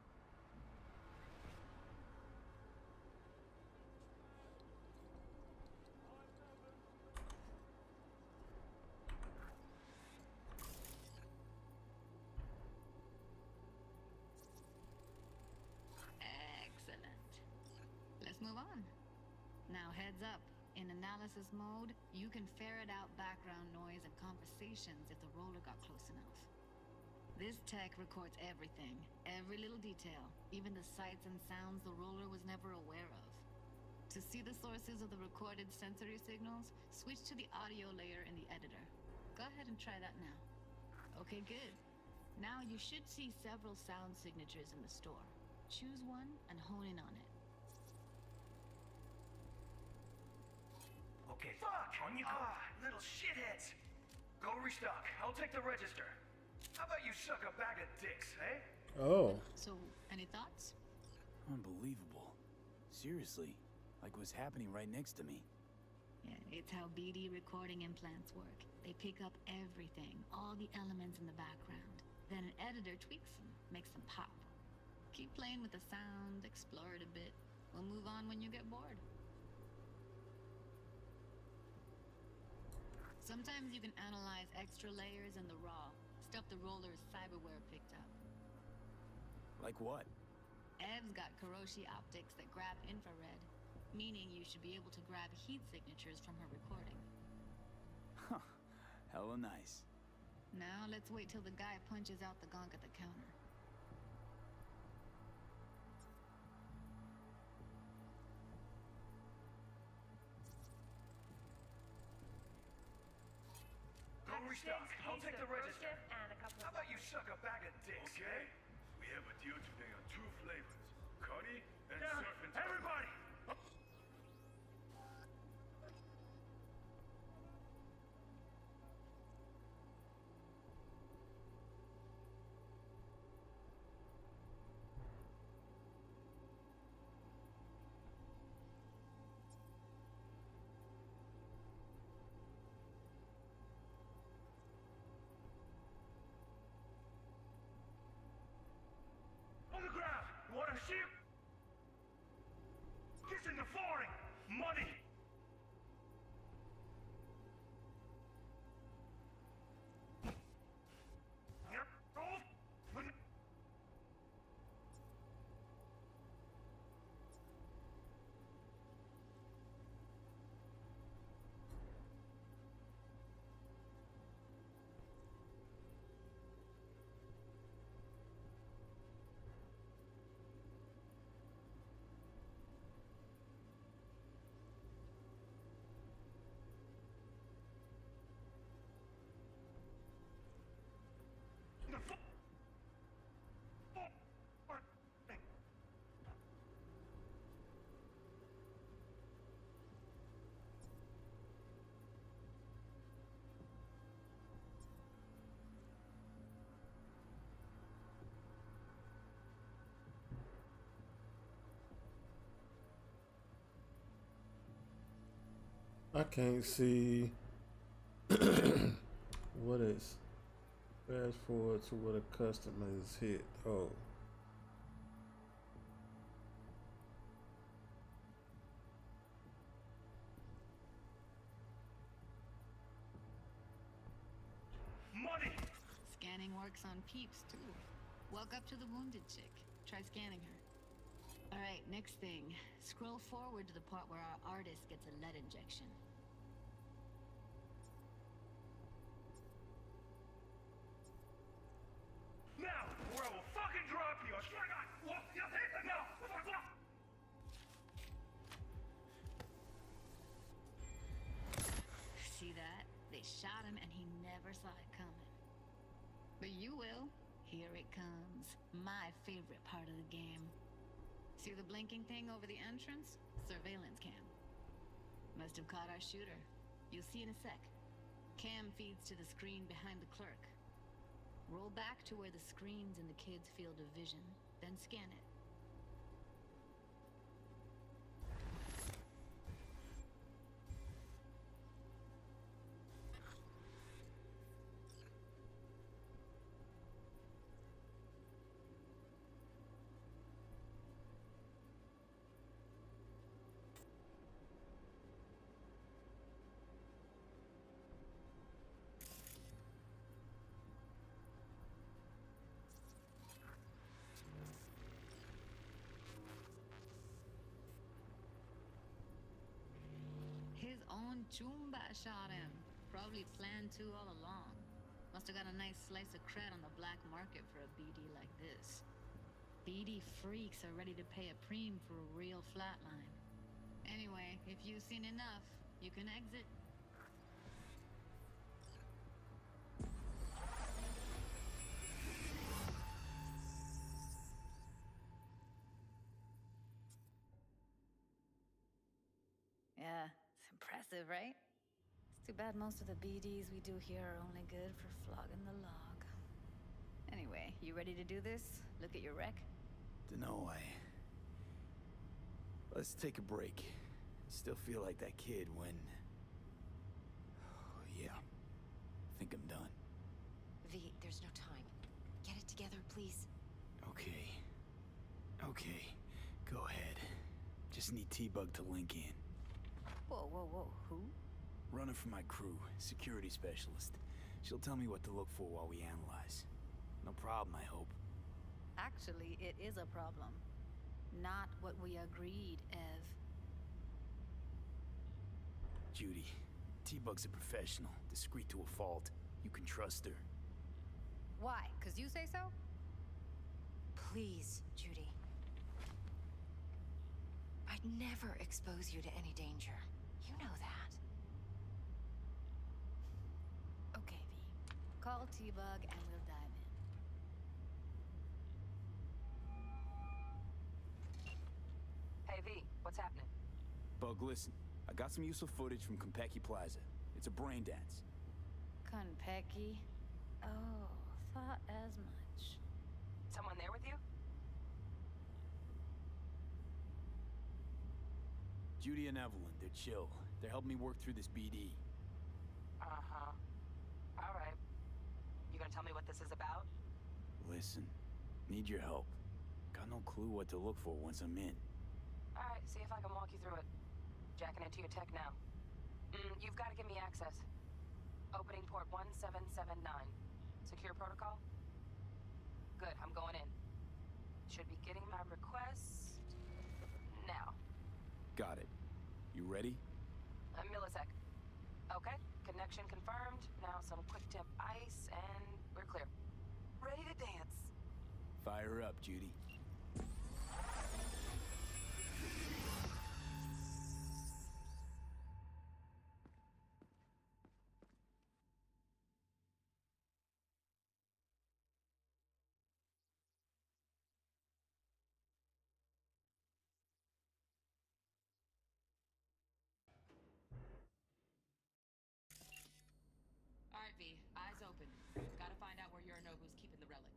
Excellent. Let's move on. Now heads up. In analysis mode, you can ferret out background noise and conversations if the roller got close enough. This tech records everything, every little detail, even the sights and sounds the roller was never aware of. To see the sources of the recorded sensory signals, switch to the audio layer in the editor. Go ahead and try that now. Okay, good. Now you should see several sound signatures in the store. Choose one and hone in on it. Okay. Fuck! On you go. Ah, little shitheads. Go restock. I'll take the register. How about you suck a bag of dicks, eh? Oh. So, any thoughts? Unbelievable. Seriously, like what's happening right next to me. Yeah, it's how B D recording implants work. They pick up everything, all the elements in the background. Then an editor tweaks them, makes them pop. Keep playing with the sound, explore it a bit. We'll move on when you get bored. Sometimes you can analyze extra layers in the raw, stuff the roller's cyberware picked up. Like what? Ev's got Kiroshi optics that grab infrared, meaning you should be able to grab heat signatures from her recording. Huh. Hella nice. Now let's wait till the guy punches out the gunk at the counter. Go restock. I'll take the register. How about you suck a bag of dicks, okay? We have a deal today on two flavors, Cuddy and Down. Surf and Everybody! On the ground! Wanna shoot? Kiss in the flooring! Money! Yep. Oh. The fo- I can't see what is. Fast forward to what a customer is hit. Oh. Money! Scanning works on peeps, too. Walk up to the wounded chick. Try scanning her. Alright, next thing. Scroll forward to the part where our artist gets a lead injection. Now, or I will fucking drop you! I swear to God! What? Now! saw it coming. But you will. Here it comes. My favorite part of the game. See the blinking thing over the entrance? Surveillance cam. Must have caught our shooter. You'll see in a sec. Cam feeds to the screen behind the clerk. Roll back to where the screen's in the kid's field of vision, then scan it. His own Chumba shot him. Probably planned to all along. Must have got a nice slice of cred on the black market for a B D like this. B D freaks are ready to pay a preem for a real flatline. Anyway, if you've seen enough, you can exit. Yeah, it's impressive, right? It's too bad most of the B Ds we do here are only good for flogging the log. Anyway, you ready to do this? Look at your rec? Dunno, I... Let's take a break. Still feel like that kid when... Oh, yeah. Think I'm done. V, there's no time. Get it together, please. Okay. Okay. Go ahead. Just need T-Bug to link in. Whoa, whoa, whoa, who? Runner for my crew, security specialist. She'll tell me what to look for while we analyze. No problem, I hope. Actually, it is a problem. Not what we agreed, Ev. Judy, T-Bug's a professional, discreet to a fault. You can trust her. Why? 'Cause you say so? Please, Judy. I'd never expose you to any danger. You know that. Okay, V. Call T-Bug and we'll dive in. Hey, V, what's happening? Bug, listen. I got some useful footage from Konpeki Plaza. It's a brain dance. Konpeki? Oh, thought as much. Someone there with you? Judy and Evelyn, they're chill. They're helping me work through this B D. Uh-huh. All right. You gonna tell me what this is about? Listen, need your help. Got no clue what to look for once I'm in. All right, see if I can walk you through it. Jacking into your tech now. Mm, you've got to give me access. Opening port one seven seven nine. Secure protocol? Good, I'm going in. Should be getting my request now. Got it. You ready? A millisec. Okay, connection confirmed. Now some quick temp ice and we're clear. Ready to dance. Fire up, Judy. Alright, V. Eyes open. Gotta find out where Yorinobu's keeping the relic.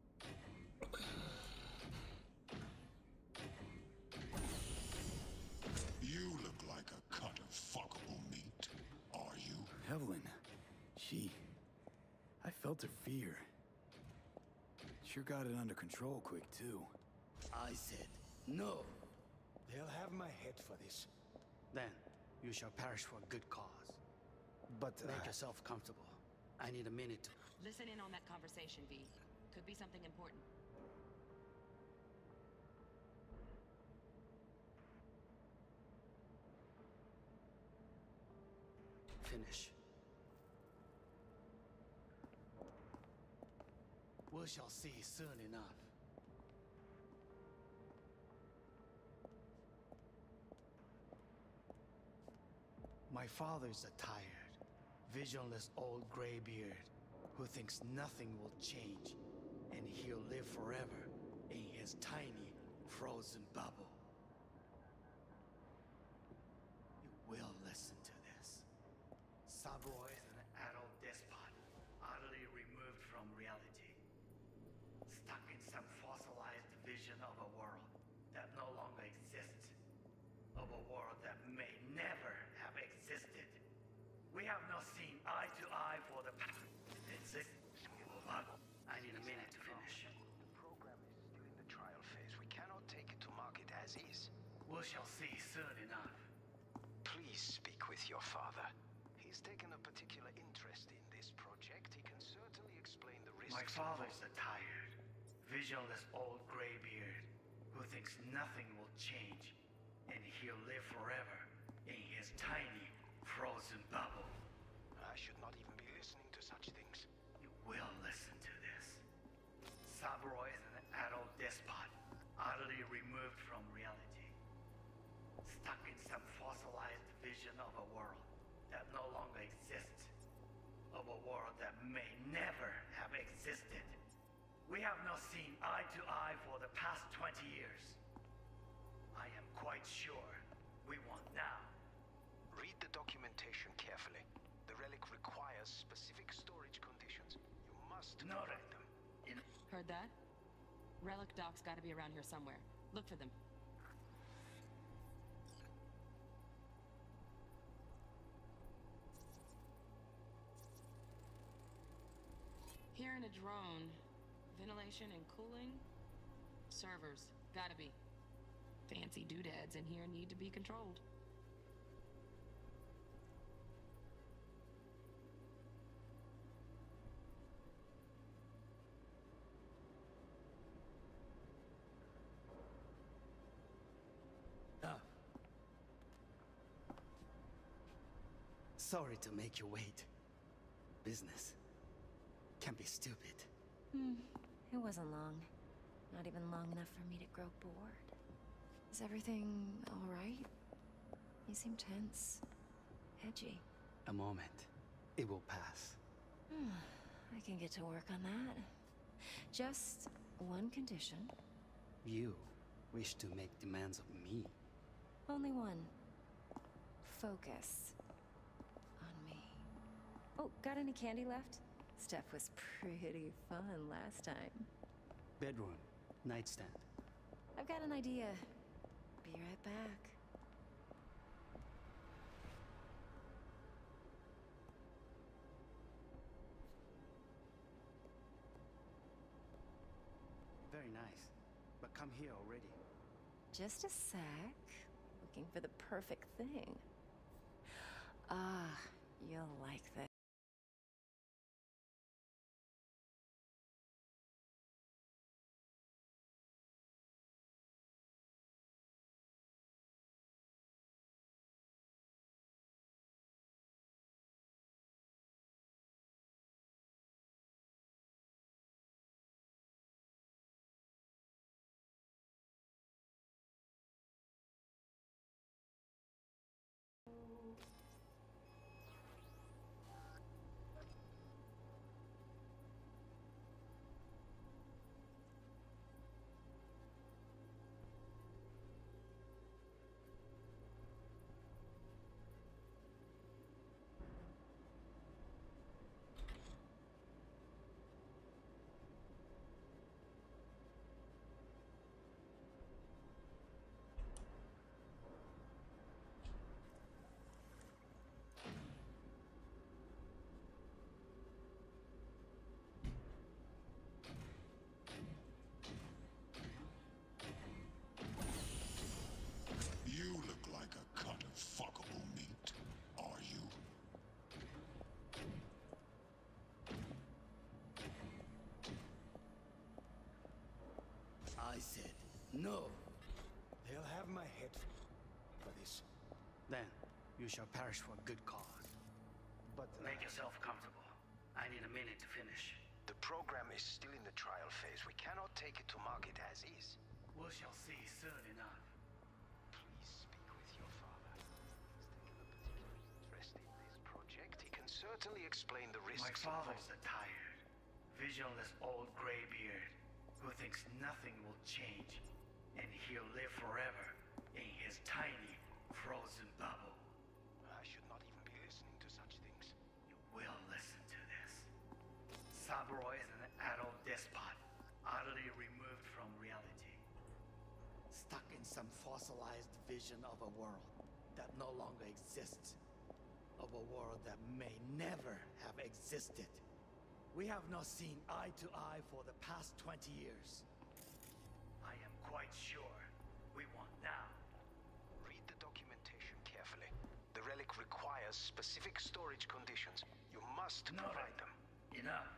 You look like a cut of fuckable meat. Are you? Evelyn. She... I felt her fear. Sure got it under control quick, too. I said, no. They'll have my head for this. Then, you shall perish for a good cause. But make uh, yourself comfortable. I need a minute. Listen in on that conversation, V. Could be something important. Finish. We shall see soon enough. My father's a tired, visionless old graybeard who thinks nothing will change and he'll live forever in his tiny, frozen bubble. You will listen to this. Sabro is an adult despot, utterly removed from reality. Stuck in some fossilized vision of a world that no longer exists. Of a world that may never have existed. We have not seen eye to eye for the past. It's it. I need a minute to finish. The program is still in the trial phase. We cannot take it to market as is. We shall see soon enough. Please speak with your father. He's taken a particular interest in this project. He can certainly explain the risks. My father's a tired, visionless old graybeard who thinks nothing will change and he'll live forever in his tiny, frozen bubble. I should not even be listening to such things. You will listen to this. Sabro is an adult despot, utterly removed from reality. Stuck in some fossilized vision of a world that no longer exists. Of a world that may never have existed. We have not seen eye to eye for the past twenty years. I am quite sure we want now. Read the documentation carefully. The relic requires specific storage conditions. You must Noted. provide them. In Heard that? Relic docs gotta be around here somewhere. Look for them. Here in a drone, ventilation and cooling, servers, gotta be. Fancy doodads in here need to be controlled. Ah. Sorry to make you wait. Business can be stupid. Hmm. It wasn't long. Not even long enough for me to grow bored. Is everything all right? You seem tense. Edgy. A moment. It will pass. I can get to work on that. Just one condition. You wish to make demands of me. Only one. Focus on me. Oh, got any candy left? Stuff was pretty fun last time. Bedroom. Nightstand. I've got an idea. Be right back. Very nice. But come here already. Just a sec. Looking for the perfect thing. Ah, you'll like this. You look like a cut of fuckable meat, are you? I said no. They'll have my head for this. Then you shall perish for a good cause. But make yourself comfortable. I need a minute to finish. The program is still in the trial phase. We cannot take it to market as is. We shall see soon enough. Please speak with your father. He's taken a particular interest in this project. He can certainly explain the risks. My father's a tired, visionless old graybeard who thinks nothing will change, and he'll live forever in his tiny, frozen bubble. I should not even be listening to such things. You will listen to this. Saburo is an adult despot, utterly removed from reality. Stuck in some fossilized vision of a world that no longer exists. Of a world that may never have existed. We have not seen eye to eye for the past twenty years. I am quite sure we want now. Read the documentation carefully. The relic requires specific storage conditions. You must provide them. Enough.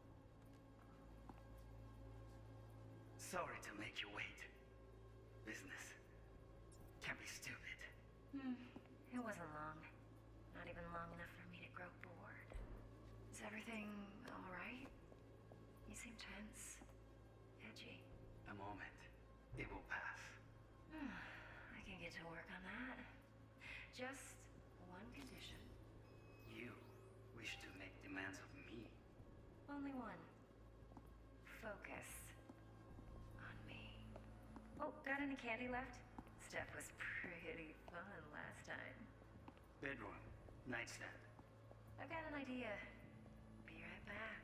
Sorry to make you wait. Business can be stupid. Hmm. It wasn't long. Not even long enough for me to grow bored. Is everything all right? You seem tense. Edgy. A moment. It will pass. I can get to work on that. Just one condition. You wish to make demands of me. Only one. Focus on me. Oh, got any candy left? Stuff was pretty fun last time. Bedroom. Nightstand. I've got an idea. Be right back.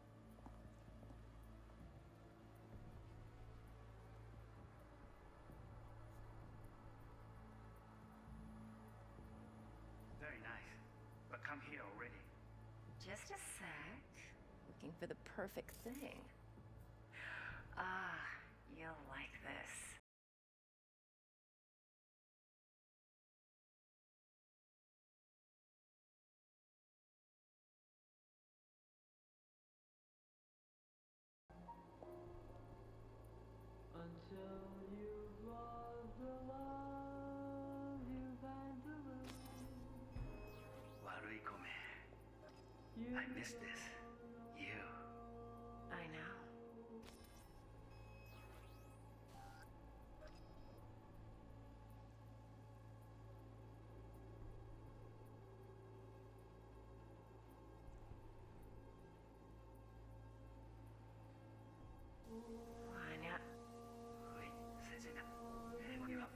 Very nice. But come here already. Just a sec. Looking for the perfect thing. Ah, you'll like this. Until you've lost the love you find to lose. Warikome. I miss this. You. I know. Why not? Wait, Setsuna. Look it up.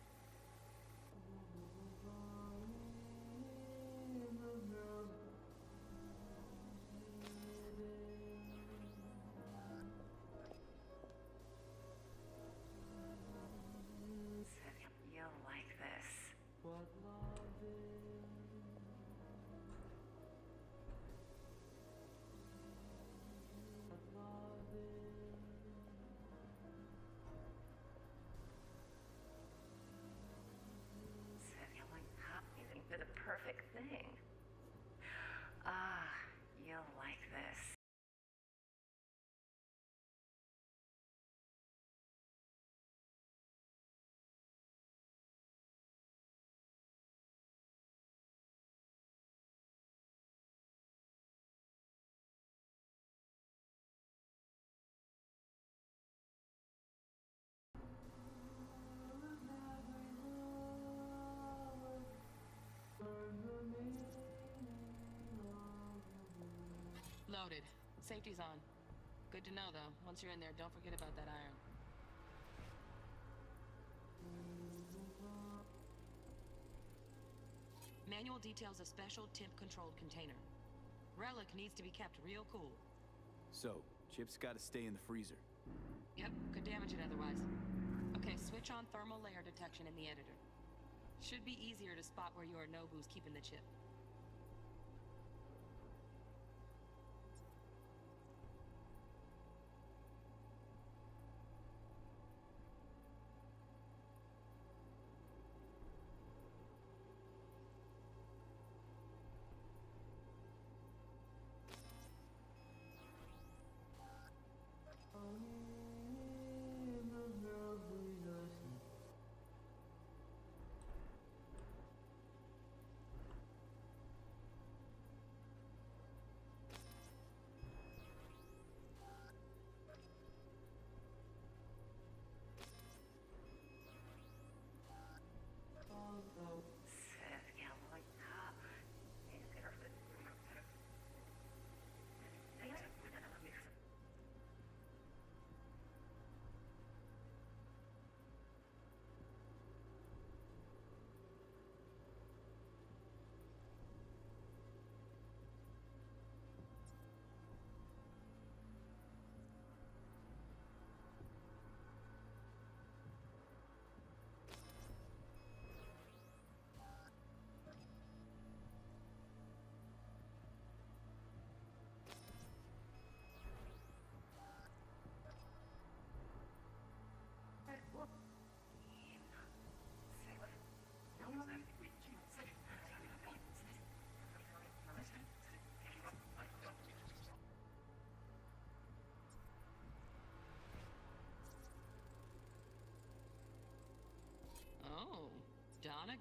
You'll like this. What love is. What love is. Looking for the perfect thing. Ah, you'll like this. Loaded. Safety's on. Good to know, though. Once you're in there, don't forget about that iron. Manual details a special temp-controlled container. Relic needs to be kept real cool. So, Chip's gotta stay in the freezer. Yep, could damage it otherwise. Okay, switch on thermal layer detection in the editor. Should be easier to spot where Yorinobu's keeping the chip.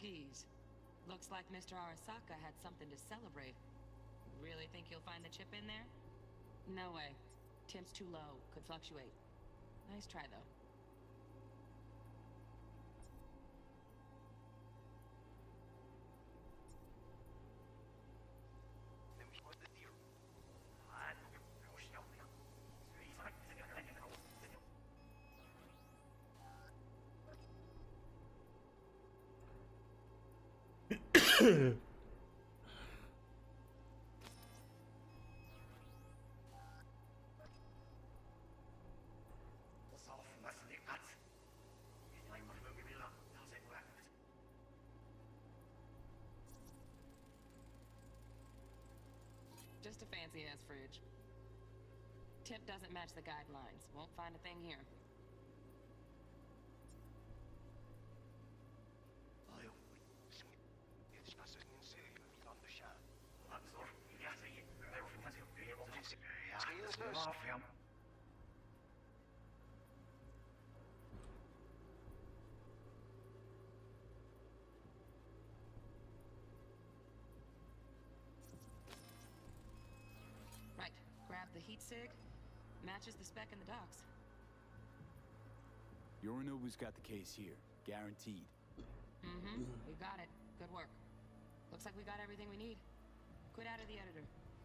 Portuguese. Looks like Mister Arasaka had something to celebrate. Really think you'll find the chip in there? No way. Temp's too low. Could fluctuate. Nice try, though. Just a fancy-ass fridge. Tip doesn't match the guidelines. Won't find a thing here. Right, grab the heat sig. Matches the spec in the docks. Yorinobu's got the case here, guaranteed. Mm-hmm, we got it. Good work. Looks like we got everything we need. Quit out of the editor.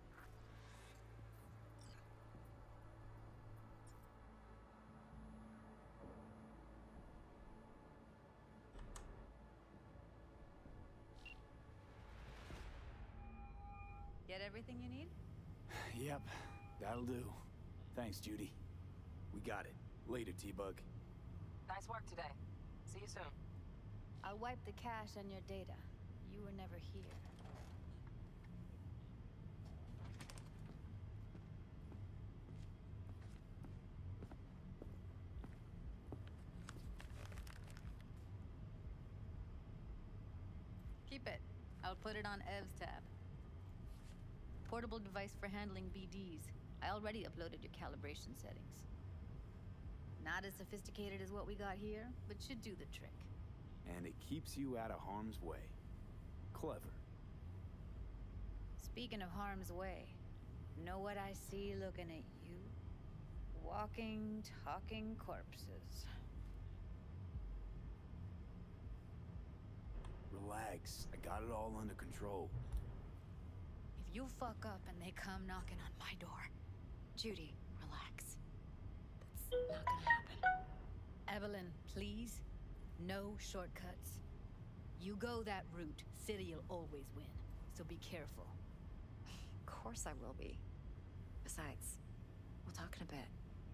Get everything you need? Yep, that'll do. Thanks, Judy. We got it. Later, T-Bug. Nice work today. See you soon. I'll wipe the cache on your data. You were never here. Keep it. I'll put it on Ev's tab. Portable device for handling B Ds. I already uploaded your calibration settings. Not as sophisticated as what we got here, but should do the trick. And it keeps you out of harm's way. Clever. Speaking of harm's way, know what I see looking at you? Walking, talking corpses. Relax. I got it all under control. If you fuck up and they come knocking on my door... Judy, relax. That's not gonna happen. Evelyn, please. No shortcuts. You go that route, City'll always win. So be careful. Of course I will be. Besides, we'll talk in a bit.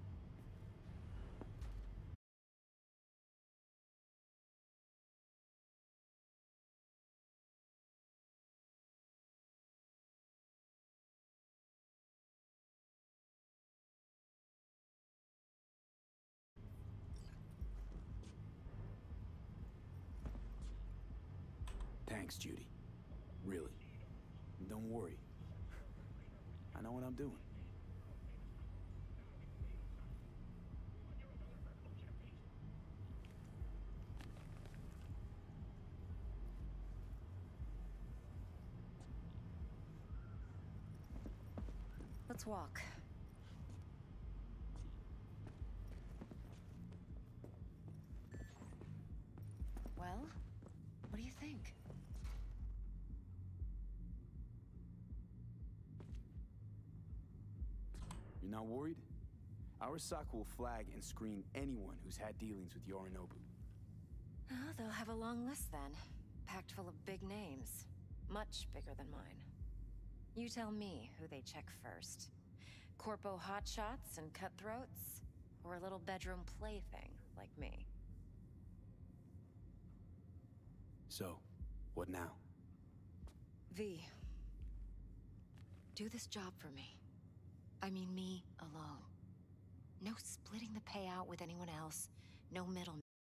Thanks, Judy. Really. And don't worry. I know what I'm doing. Let's walk. Well, what do you think? You're not worried? Arasaka will flag and screen anyone who's had dealings with Yorinobu. Oh, they'll have a long list then. Packed full of big names. Much bigger than mine. You tell me who they check first. Corpo hotshots and cutthroats? Or a little bedroom plaything like me? So, what now? V. Do this job for me. I mean me alone. No splitting the payout with anyone else. No middle.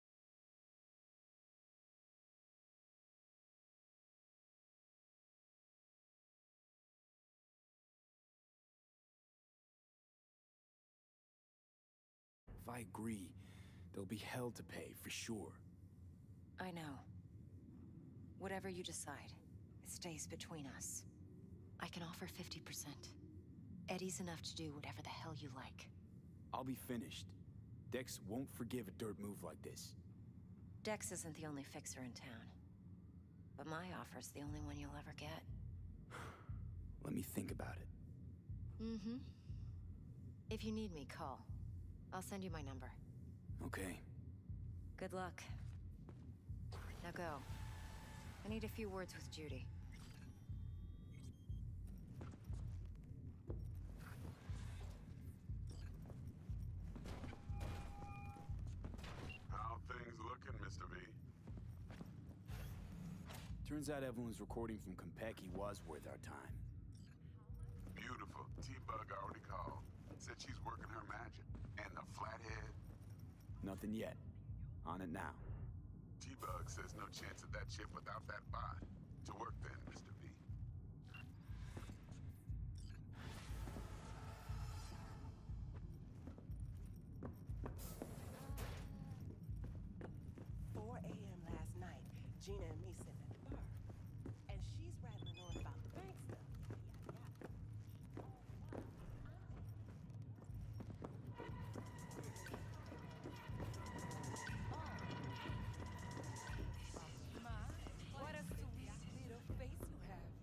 If I agree, there'll be hell to pay for sure. I know. Whatever you decide, it stays between us. I can offer fifty percent. Eddie's enough to do whatever the hell you like. I'll be finished. Dex won't forgive a dirt move like this. Dex isn't the only fixer in town. But my offer's the only one you'll ever get. Let me think about it. Mm-hmm. If you need me, call. I'll send you my number. Okay. Good luck. Now go. I need a few words with Judy. How things looking, Mister V? Turns out Evelyn's recording from Konpeki was worth our time. Beautiful. T-Bug already called. Said she's working her magic. And the flathead? Nothing yet. On it now. T-Bug says no chance of that chip without that bot. To work then, Mister V. four A M last night, Gina and me sitting at the bar. And she's rattling on about the bank stuff. My, what a sweet little face you have.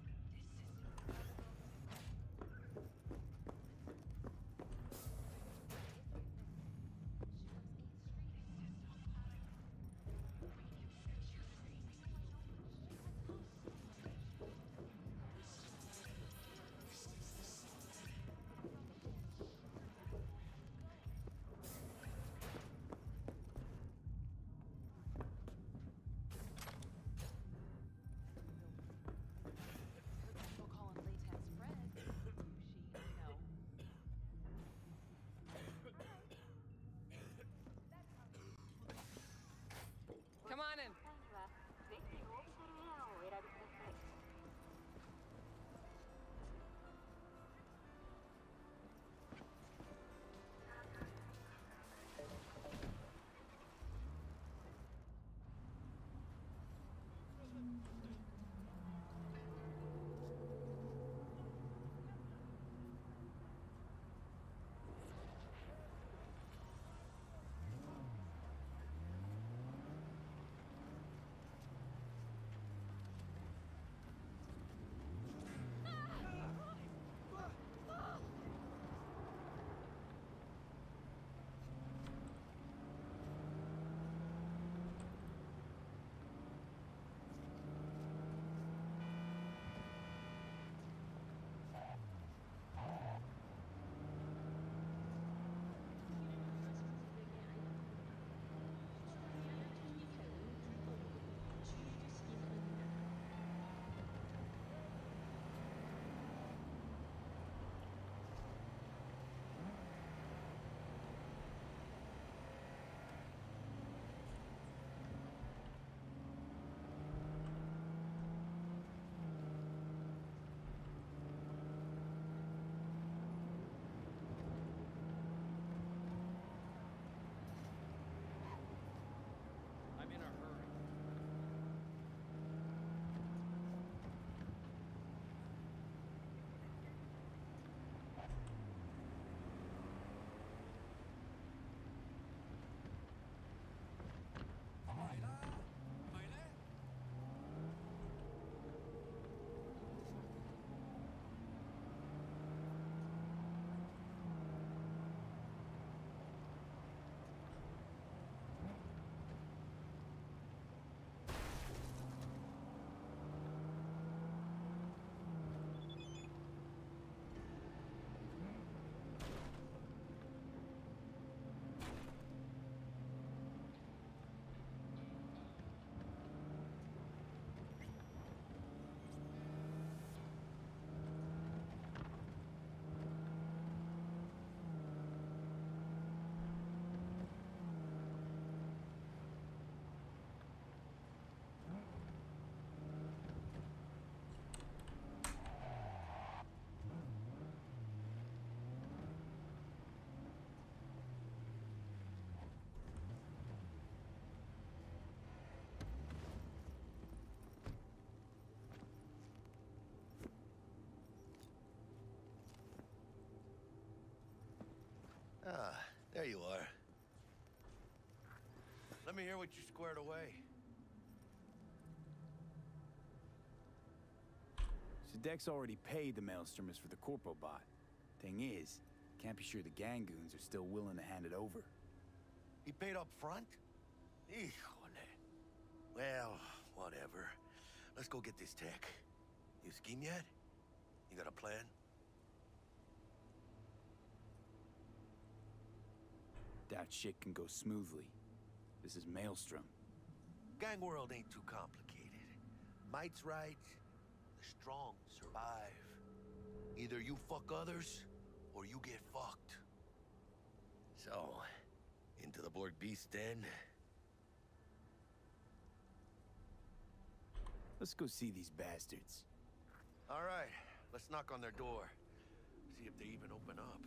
me hear what you squared away. So Dex already paid the Maelstromers for the Corpo bot. Thing is, can't be sure the gang goons are still willing to hand it over. He paid up front? Híjole. Well, whatever. Let's go get this tech. You scheme yet? You got a plan? Doubt shit can go smoothly. This is Maelstrom. Gang world ain't too complicated. Might's right. The strong survive. Either you fuck others, or you get fucked. So, into the Borg Beast Den. Let's go see these bastards. All right, let's knock on their door. See if they even open up.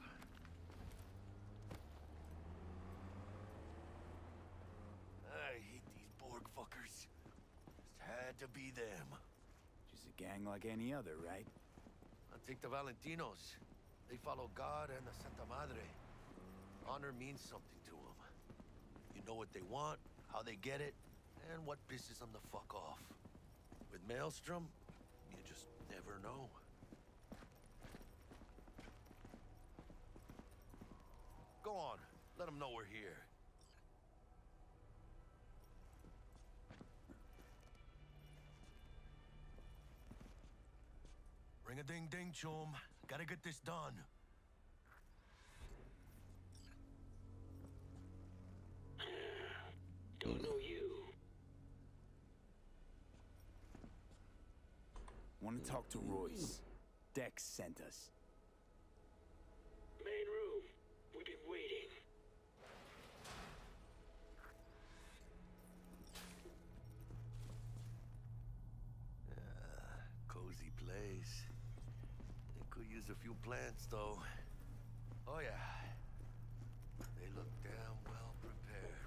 I hate these Borg fuckers. Just had to be them. Just a gang like any other, right? I think the Valentinos. They follow God and the Santa Madre. Honor means something to them. You know what they want, how they get it, and what pisses them the fuck off. With Maelstrom, you just never know. Go on, let them know we're here. Ring a ding ding, chum. Gotta get this done. Don't know you. Want to talk to Royce. Dex sent us. Main room. We've been waiting. Uh, cozy place. They could use a few plants, though. Oh, yeah. They look damn well prepared.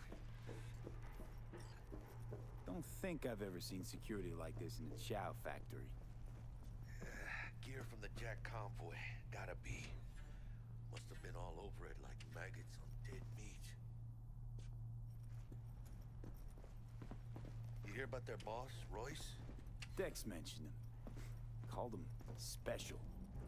Don't think I've ever seen security like this in a chow factory. Uh, gear from the Jack convoy. Gotta be. Must have been all over it like maggots on dead meat. You hear about their boss, Royce? Dex mentioned him. Called him special.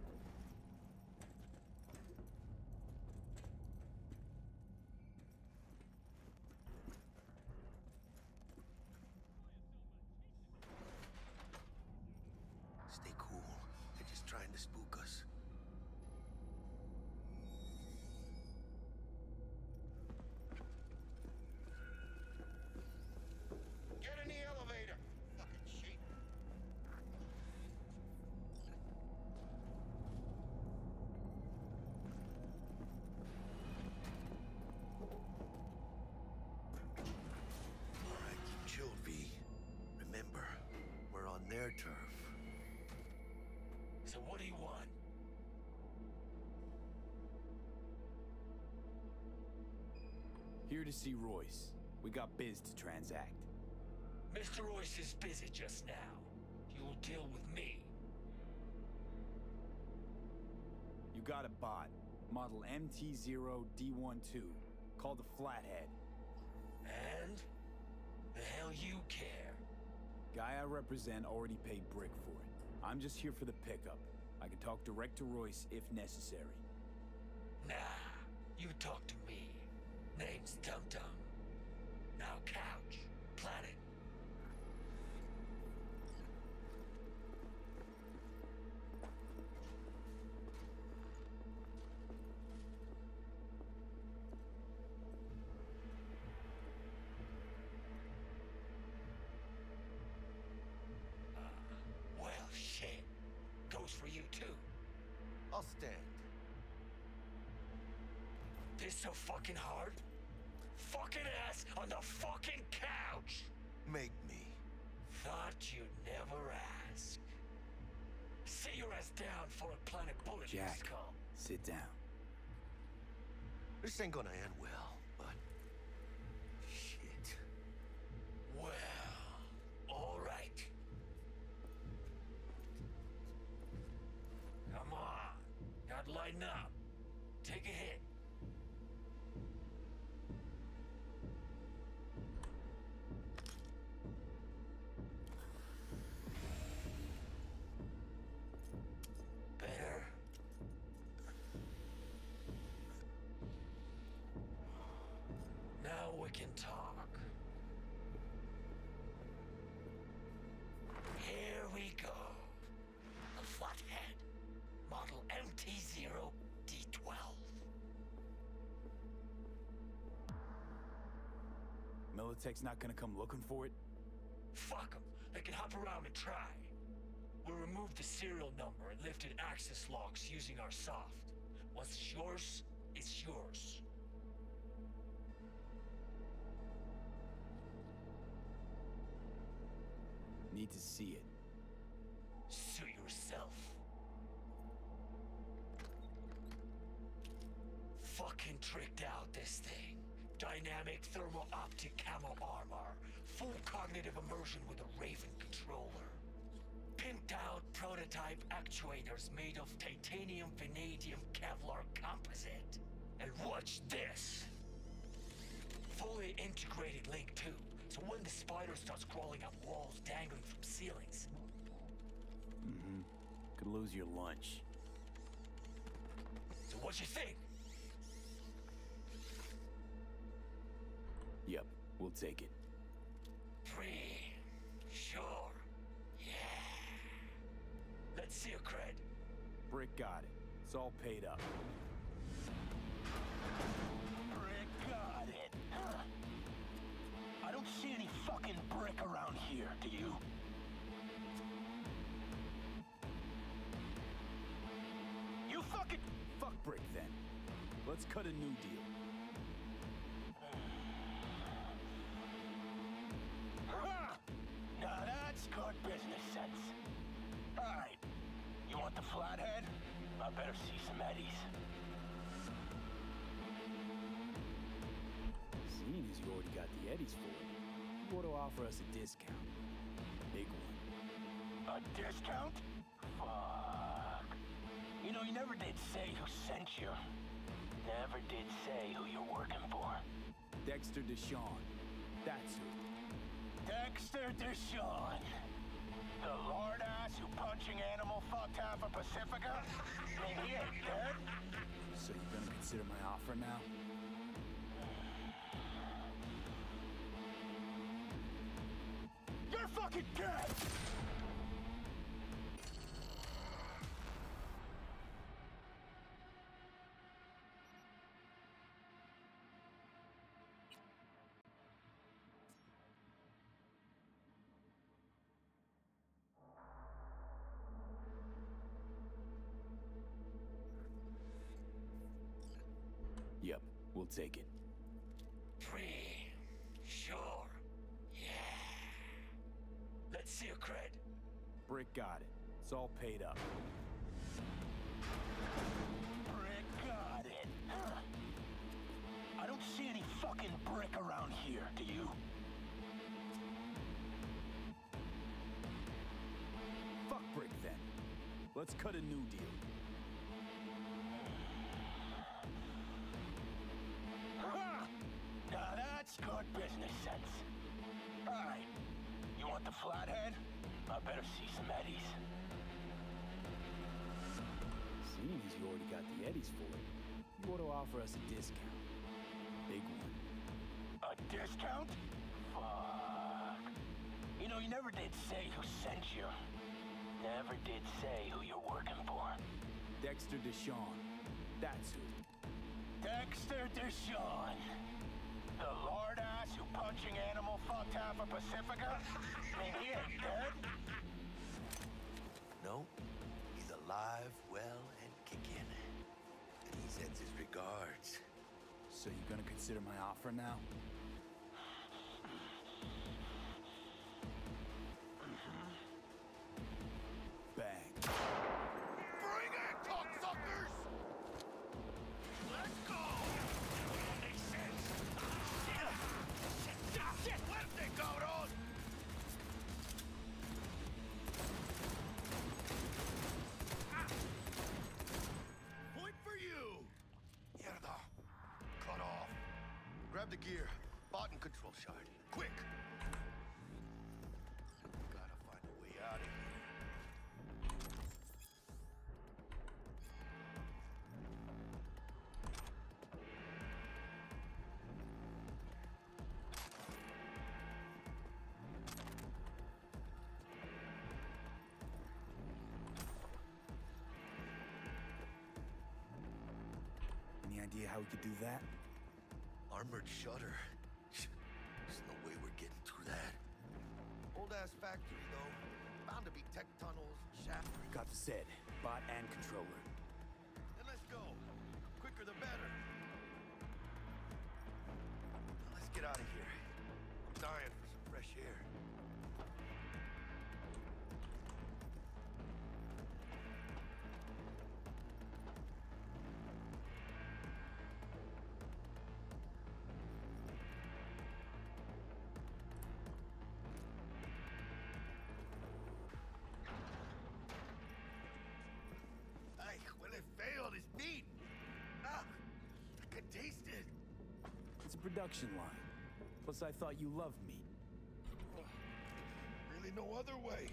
Stay cool. They're just trying to spook us. Get in the elevator! Fucking sheep. All right, keep chill, V. Remember, we're on their turf. So what do you want? Here to see Royce. We got biz to transact. Mister Royce is busy just now. You'll deal with me. You got a bot. Model M T zero D twelve. Called the Flathead. And? The hell you care? Guy I represent already paid Brick for it. I'm just here for the pickup. I can talk direct to Royce if necessary. Nah, you talk to me. Name's Dum Dum. Now couch, planet. Uh, well, shit. Goes for you too. I'll stand. This so fucking hard? Fucking ass on the fucking couch! Make me. Thought you'd never ask. Sit your ass down for a planet bullet in your Jack, skull. sit down. This ain't gonna end well, but... shit. Well, all right. Come on. Gotta lighten up. Take a hit. T zero D twelve. Militech's not gonna come looking for it? Fuck them. They can hop around and try. We'll remove the serial number and lifted access locks using our soft. Once it's yours, it's yours. Need to see it. Suit yourself. Fucking tricked out this thing. Dynamic thermal optic camo armor. Full cognitive immersion with a Raven controller. Pimped out prototype actuators made of titanium vanadium Kevlar composite. And watch this. Fully integrated link too. So when the spider starts crawling up walls dangling from ceilings. Mm-hmm. Could lose your lunch. So what you think? Yep, we'll take it. Free. Sure. Yeah. Let's see your cred. Brick got it. It's all paid up. Brick got it. Huh. I don't see any fucking brick around here, do you? You fucking... Fuck Brick then. Let's cut a new deal. Now that's good business sense. Alright. You want the flathead? I better see some eddies. Seeing as you already got the eddies for it, you ought to offer us a discount. Big one. A discount? Fuck. You know, you never did say who sent you. Never did say who you're working for. Dexter Deshawn. That's who. Dexter Deshawn. The lord ass who punching animal fucked half of Pacifica? I mean, he ain't dead. So you're gonna consider my offer now? You're fucking dead! Yep, we'll take it. Free. Sure. Yeah. Let's see your cred. Brick got it. It's all paid up. Brick got it. Huh. I don't see any fucking brick around here, do you? Fuck Brick then. Let's cut a new deal. Now that's good business sense. Alright. You want the flathead? I better see some eddies. Seeing as you already got the eddies for it, you ought to offer us a discount. Big one. A discount? Fuck. You know, you never did say who sent you. Never did say who you're working for. Dexter Deshawn. That's who. Dexter Deshawn. The lord ass who punching animal fucked half of Pacifica? I mean, he ain't dead. No, he's alive, well, and kicking. And he sends his regards. So you're gonna consider my offer now? Bang. Bring it, cocksuckers! Let's go! Makes sense. Shit! Shit! Shit! Fuerte, cabrón! Ah. Point for you! Mierda. Cut off. Grab the gear. Button control shard. Quick! Gotta find a way out of here. how we could do that? Armored shutter. There's no way we're getting through that. Old-ass factory, though. Bound to be tech tunnels, shafts. Got the set. Bot and controller. Then let's go. Quicker the better. Now let's get out of here. I'm dying for some fresh air. Failed his beat. Ah, I could taste it. It's a production line. Plus, I thought you loved meat. Really no other way.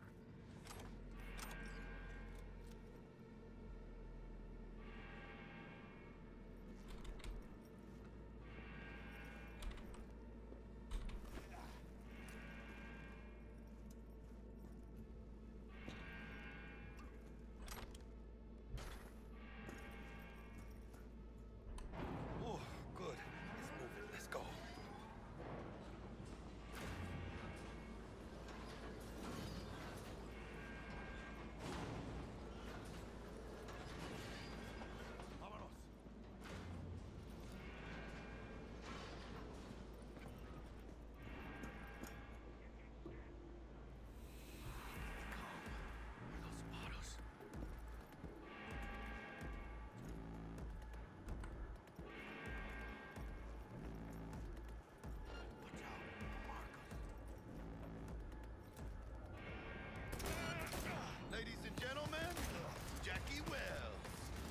Ladies and gentlemen, Jackie Wells.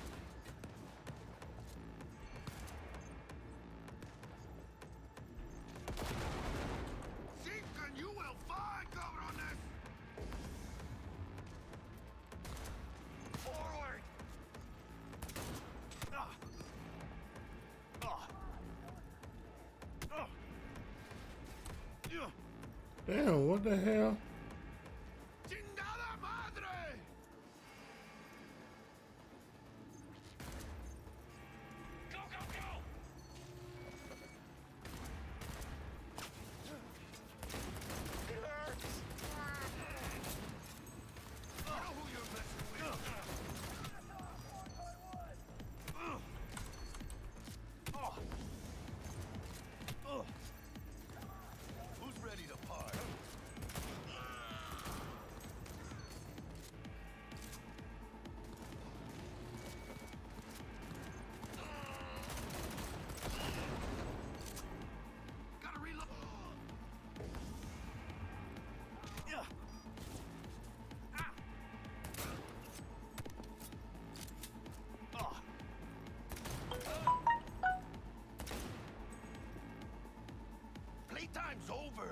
Chicken, you will find cabrones! Forward! Ah. Ah. Ah. Yeah. Damn, what the hell? Who's ready to part? Gotta reload. Yeah. Ah. Ah. Playtime's over.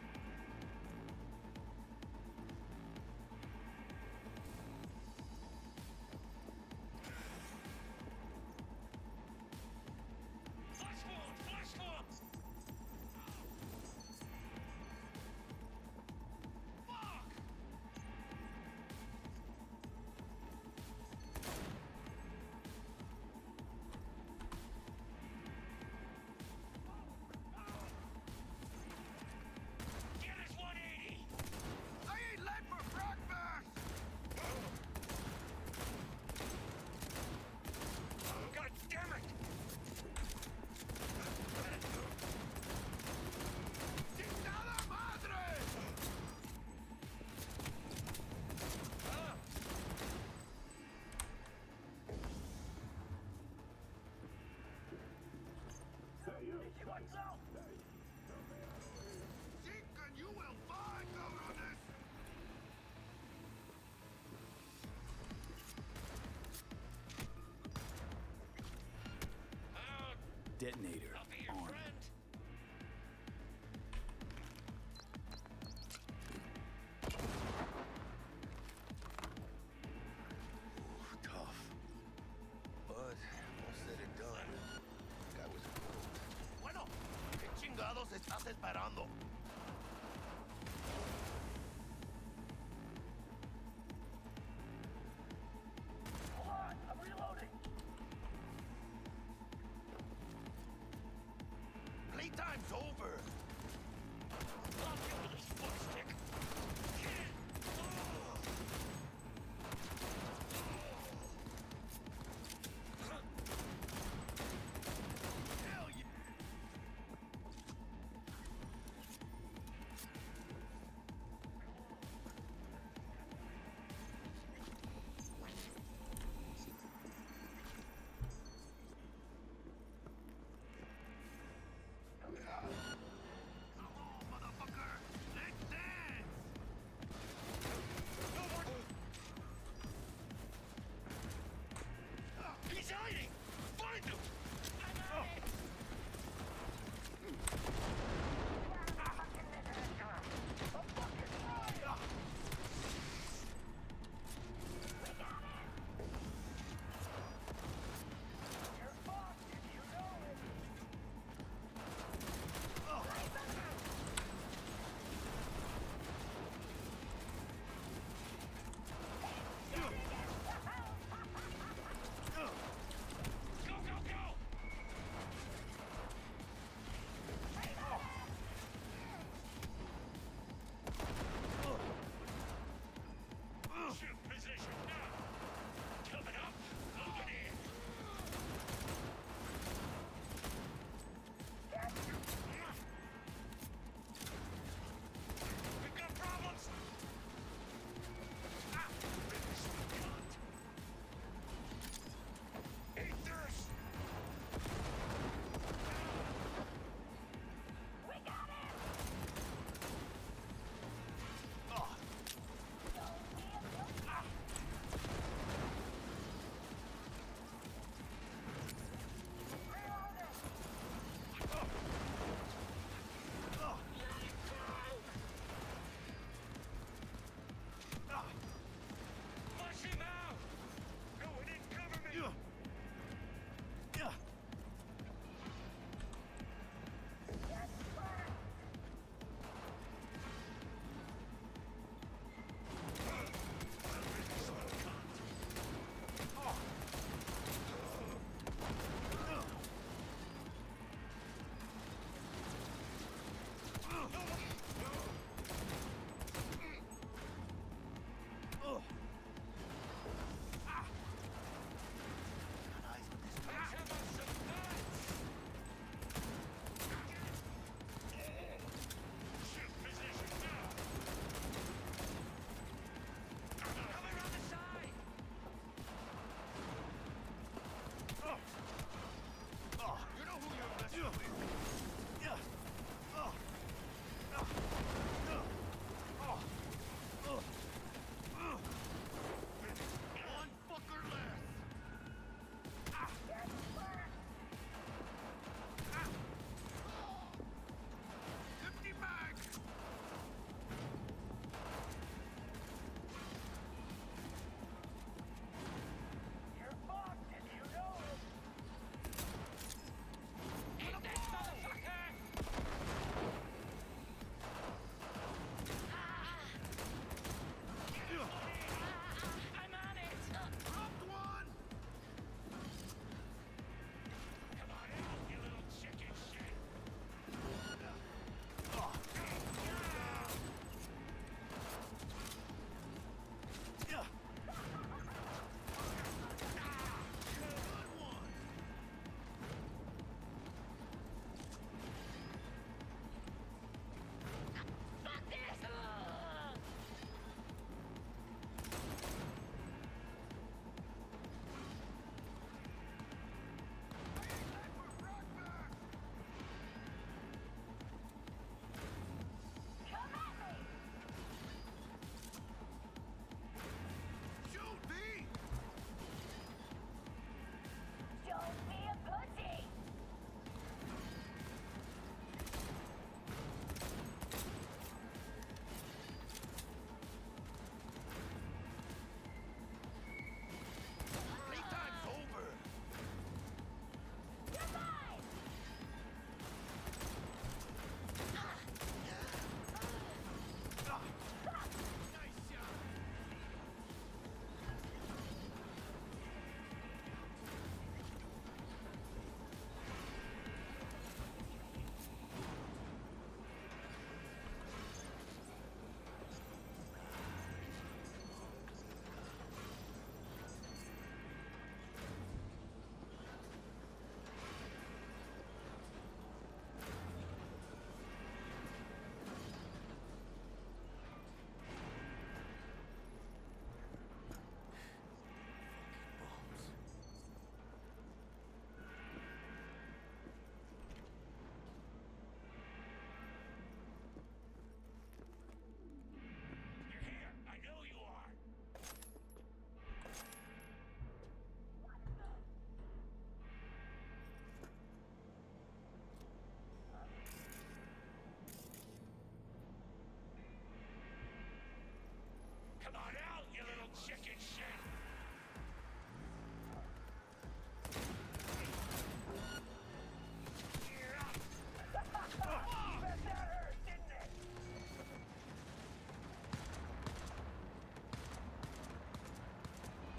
You will find cabrones! Detonator on. Tough. But all said and done, guy was cool. Bueno, ¿qué chingados estás esperando? Hold on, I'm reloading.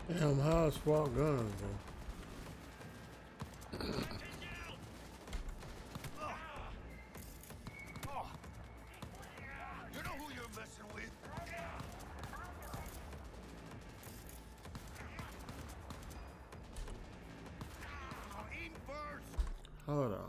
Damn, how swap guns though? You know who you're messing with? Aim first. Hold on.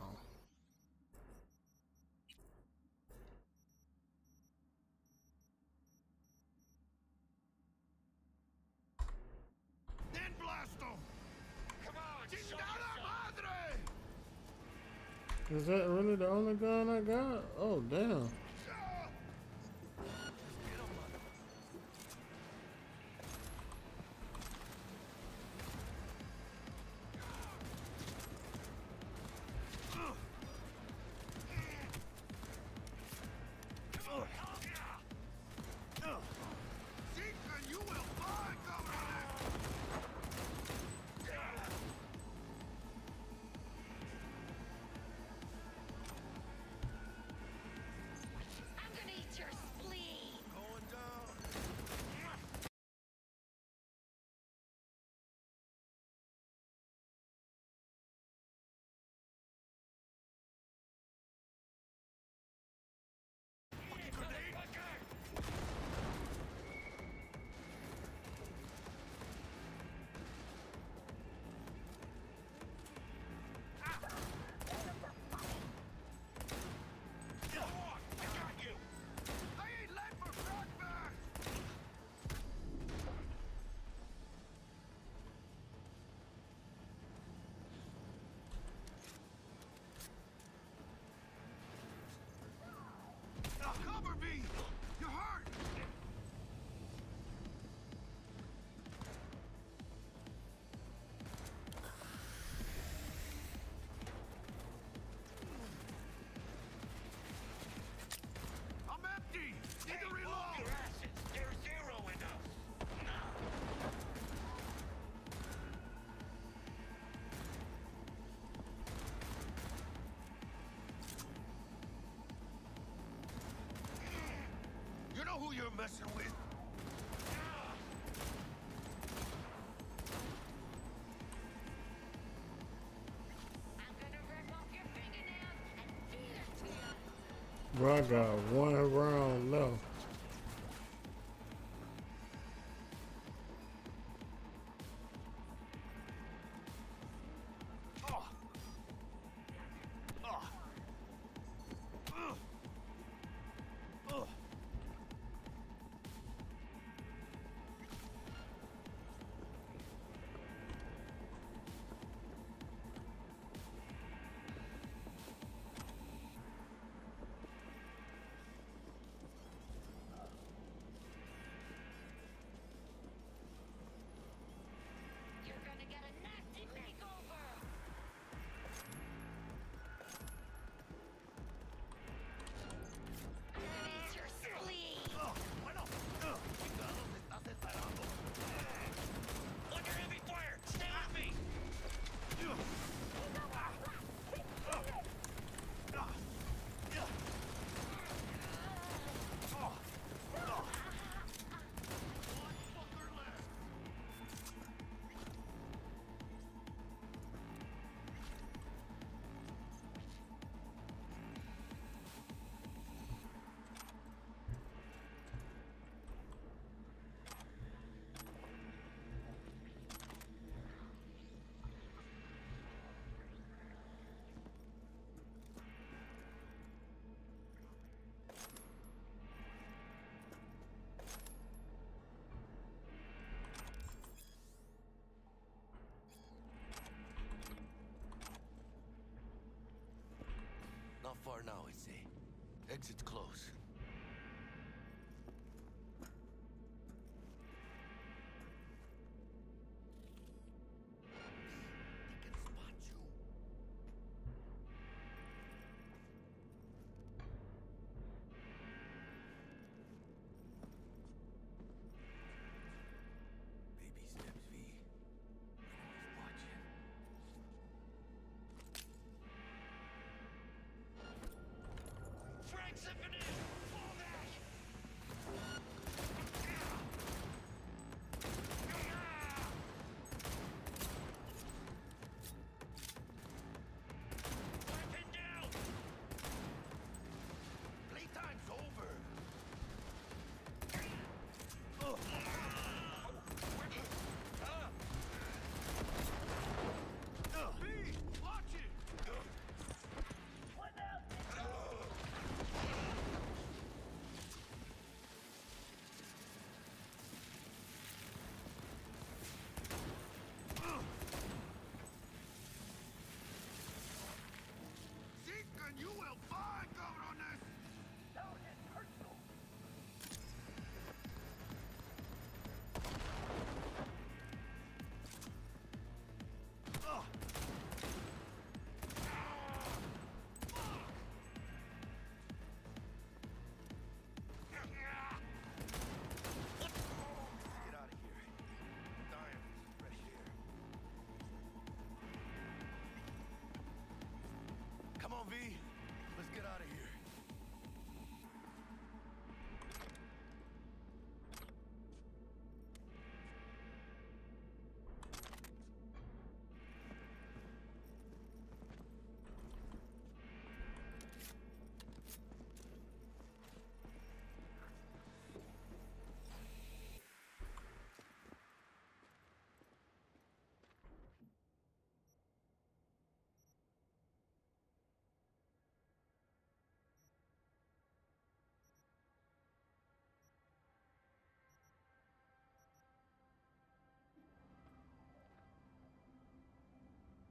Then blast them. Come on, chingada madre! Is that really the only gun I got? Oh, damn. You will find cover. I'm gonna eat your spleen. Going down. Cover me! You're hurt! I'm empty! Need to reload! Your assets, they're zero enough. You know who you're messing with? I'm gonna rip off your fingernails and feed it to you. Bro, I got one round left. You're gonna get a nasty makeover. I'm gonna eat your spleen. Bueno, chingados estás esperando. Under heavy fire! Stay with me! Not far now, I say. Exit's close. He can spot you. Baby steps, V. Enemies watching. Frag Symphony!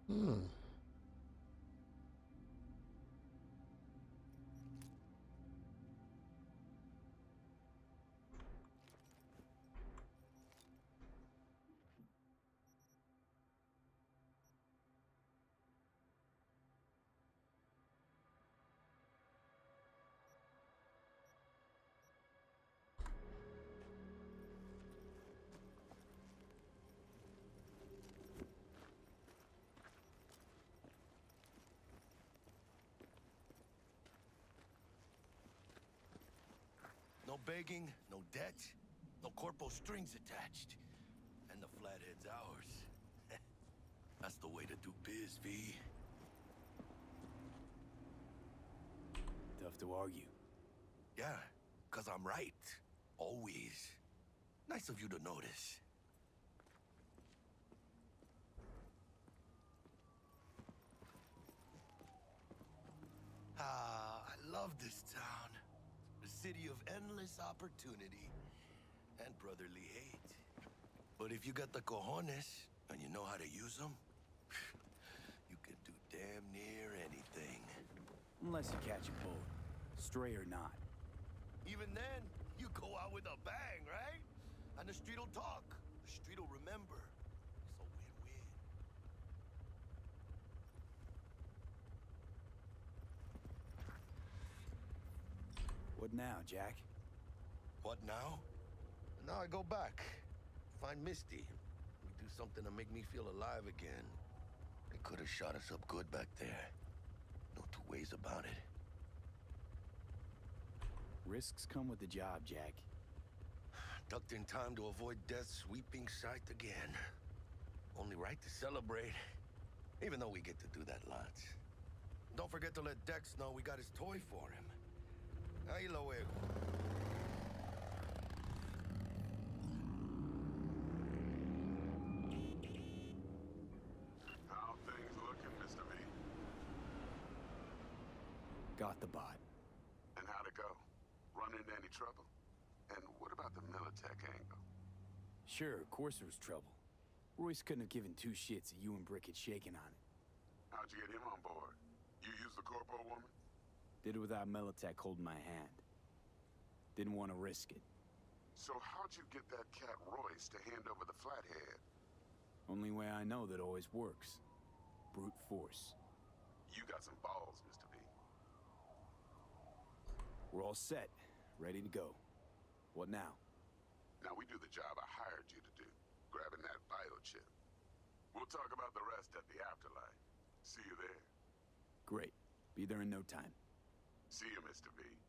Hmm. No begging, no debt, no corpo strings attached. And the flathead's ours. That's the way to do biz, V. Tough to argue. Yeah, cause I'm right. Always. Nice of you to notice. Ah, I love this town. The city of endless opportunity and brotherly hate. But if you got the cojones and you know how to use them, you can do damn near anything. Unless you catch a bullet, stray or not. Even then, you go out with a bang, right? And the street'll talk. The street'll remember. It's a win-win. What now, Jack? What now? Now I go back. Find Misty. We do something to make me feel alive again. They could have shot us up good back there. No two ways about it. Risks come with the job, Jack. Ducked in time to avoid death's sweeping sight again. Only right to celebrate. Even though we get to do that lots. Don't forget to let Dex know we got his toy for him. Ahí lo luego. How things looking, Mister V? Got the bot. And how'd it go? Run into any trouble? And what about the Militech angle? Sure, of course there was trouble. Royce couldn't have given two shits that you and Brick had shaken on it. How'd you get him on board? You used the corpo woman? Did it without Militech holding my hand. Didn't want to risk it. So how'd you get that cat Royce to hand over the Flathead? Only way I know that always works. Brute force. You got some balls, Mister V. We're all set. Ready to go. What now? Now we do the job I hired you to do. Grabbing that biochip. We'll talk about the rest at the afterlife. See you there. Great. Be there in no time. See you, Mister V.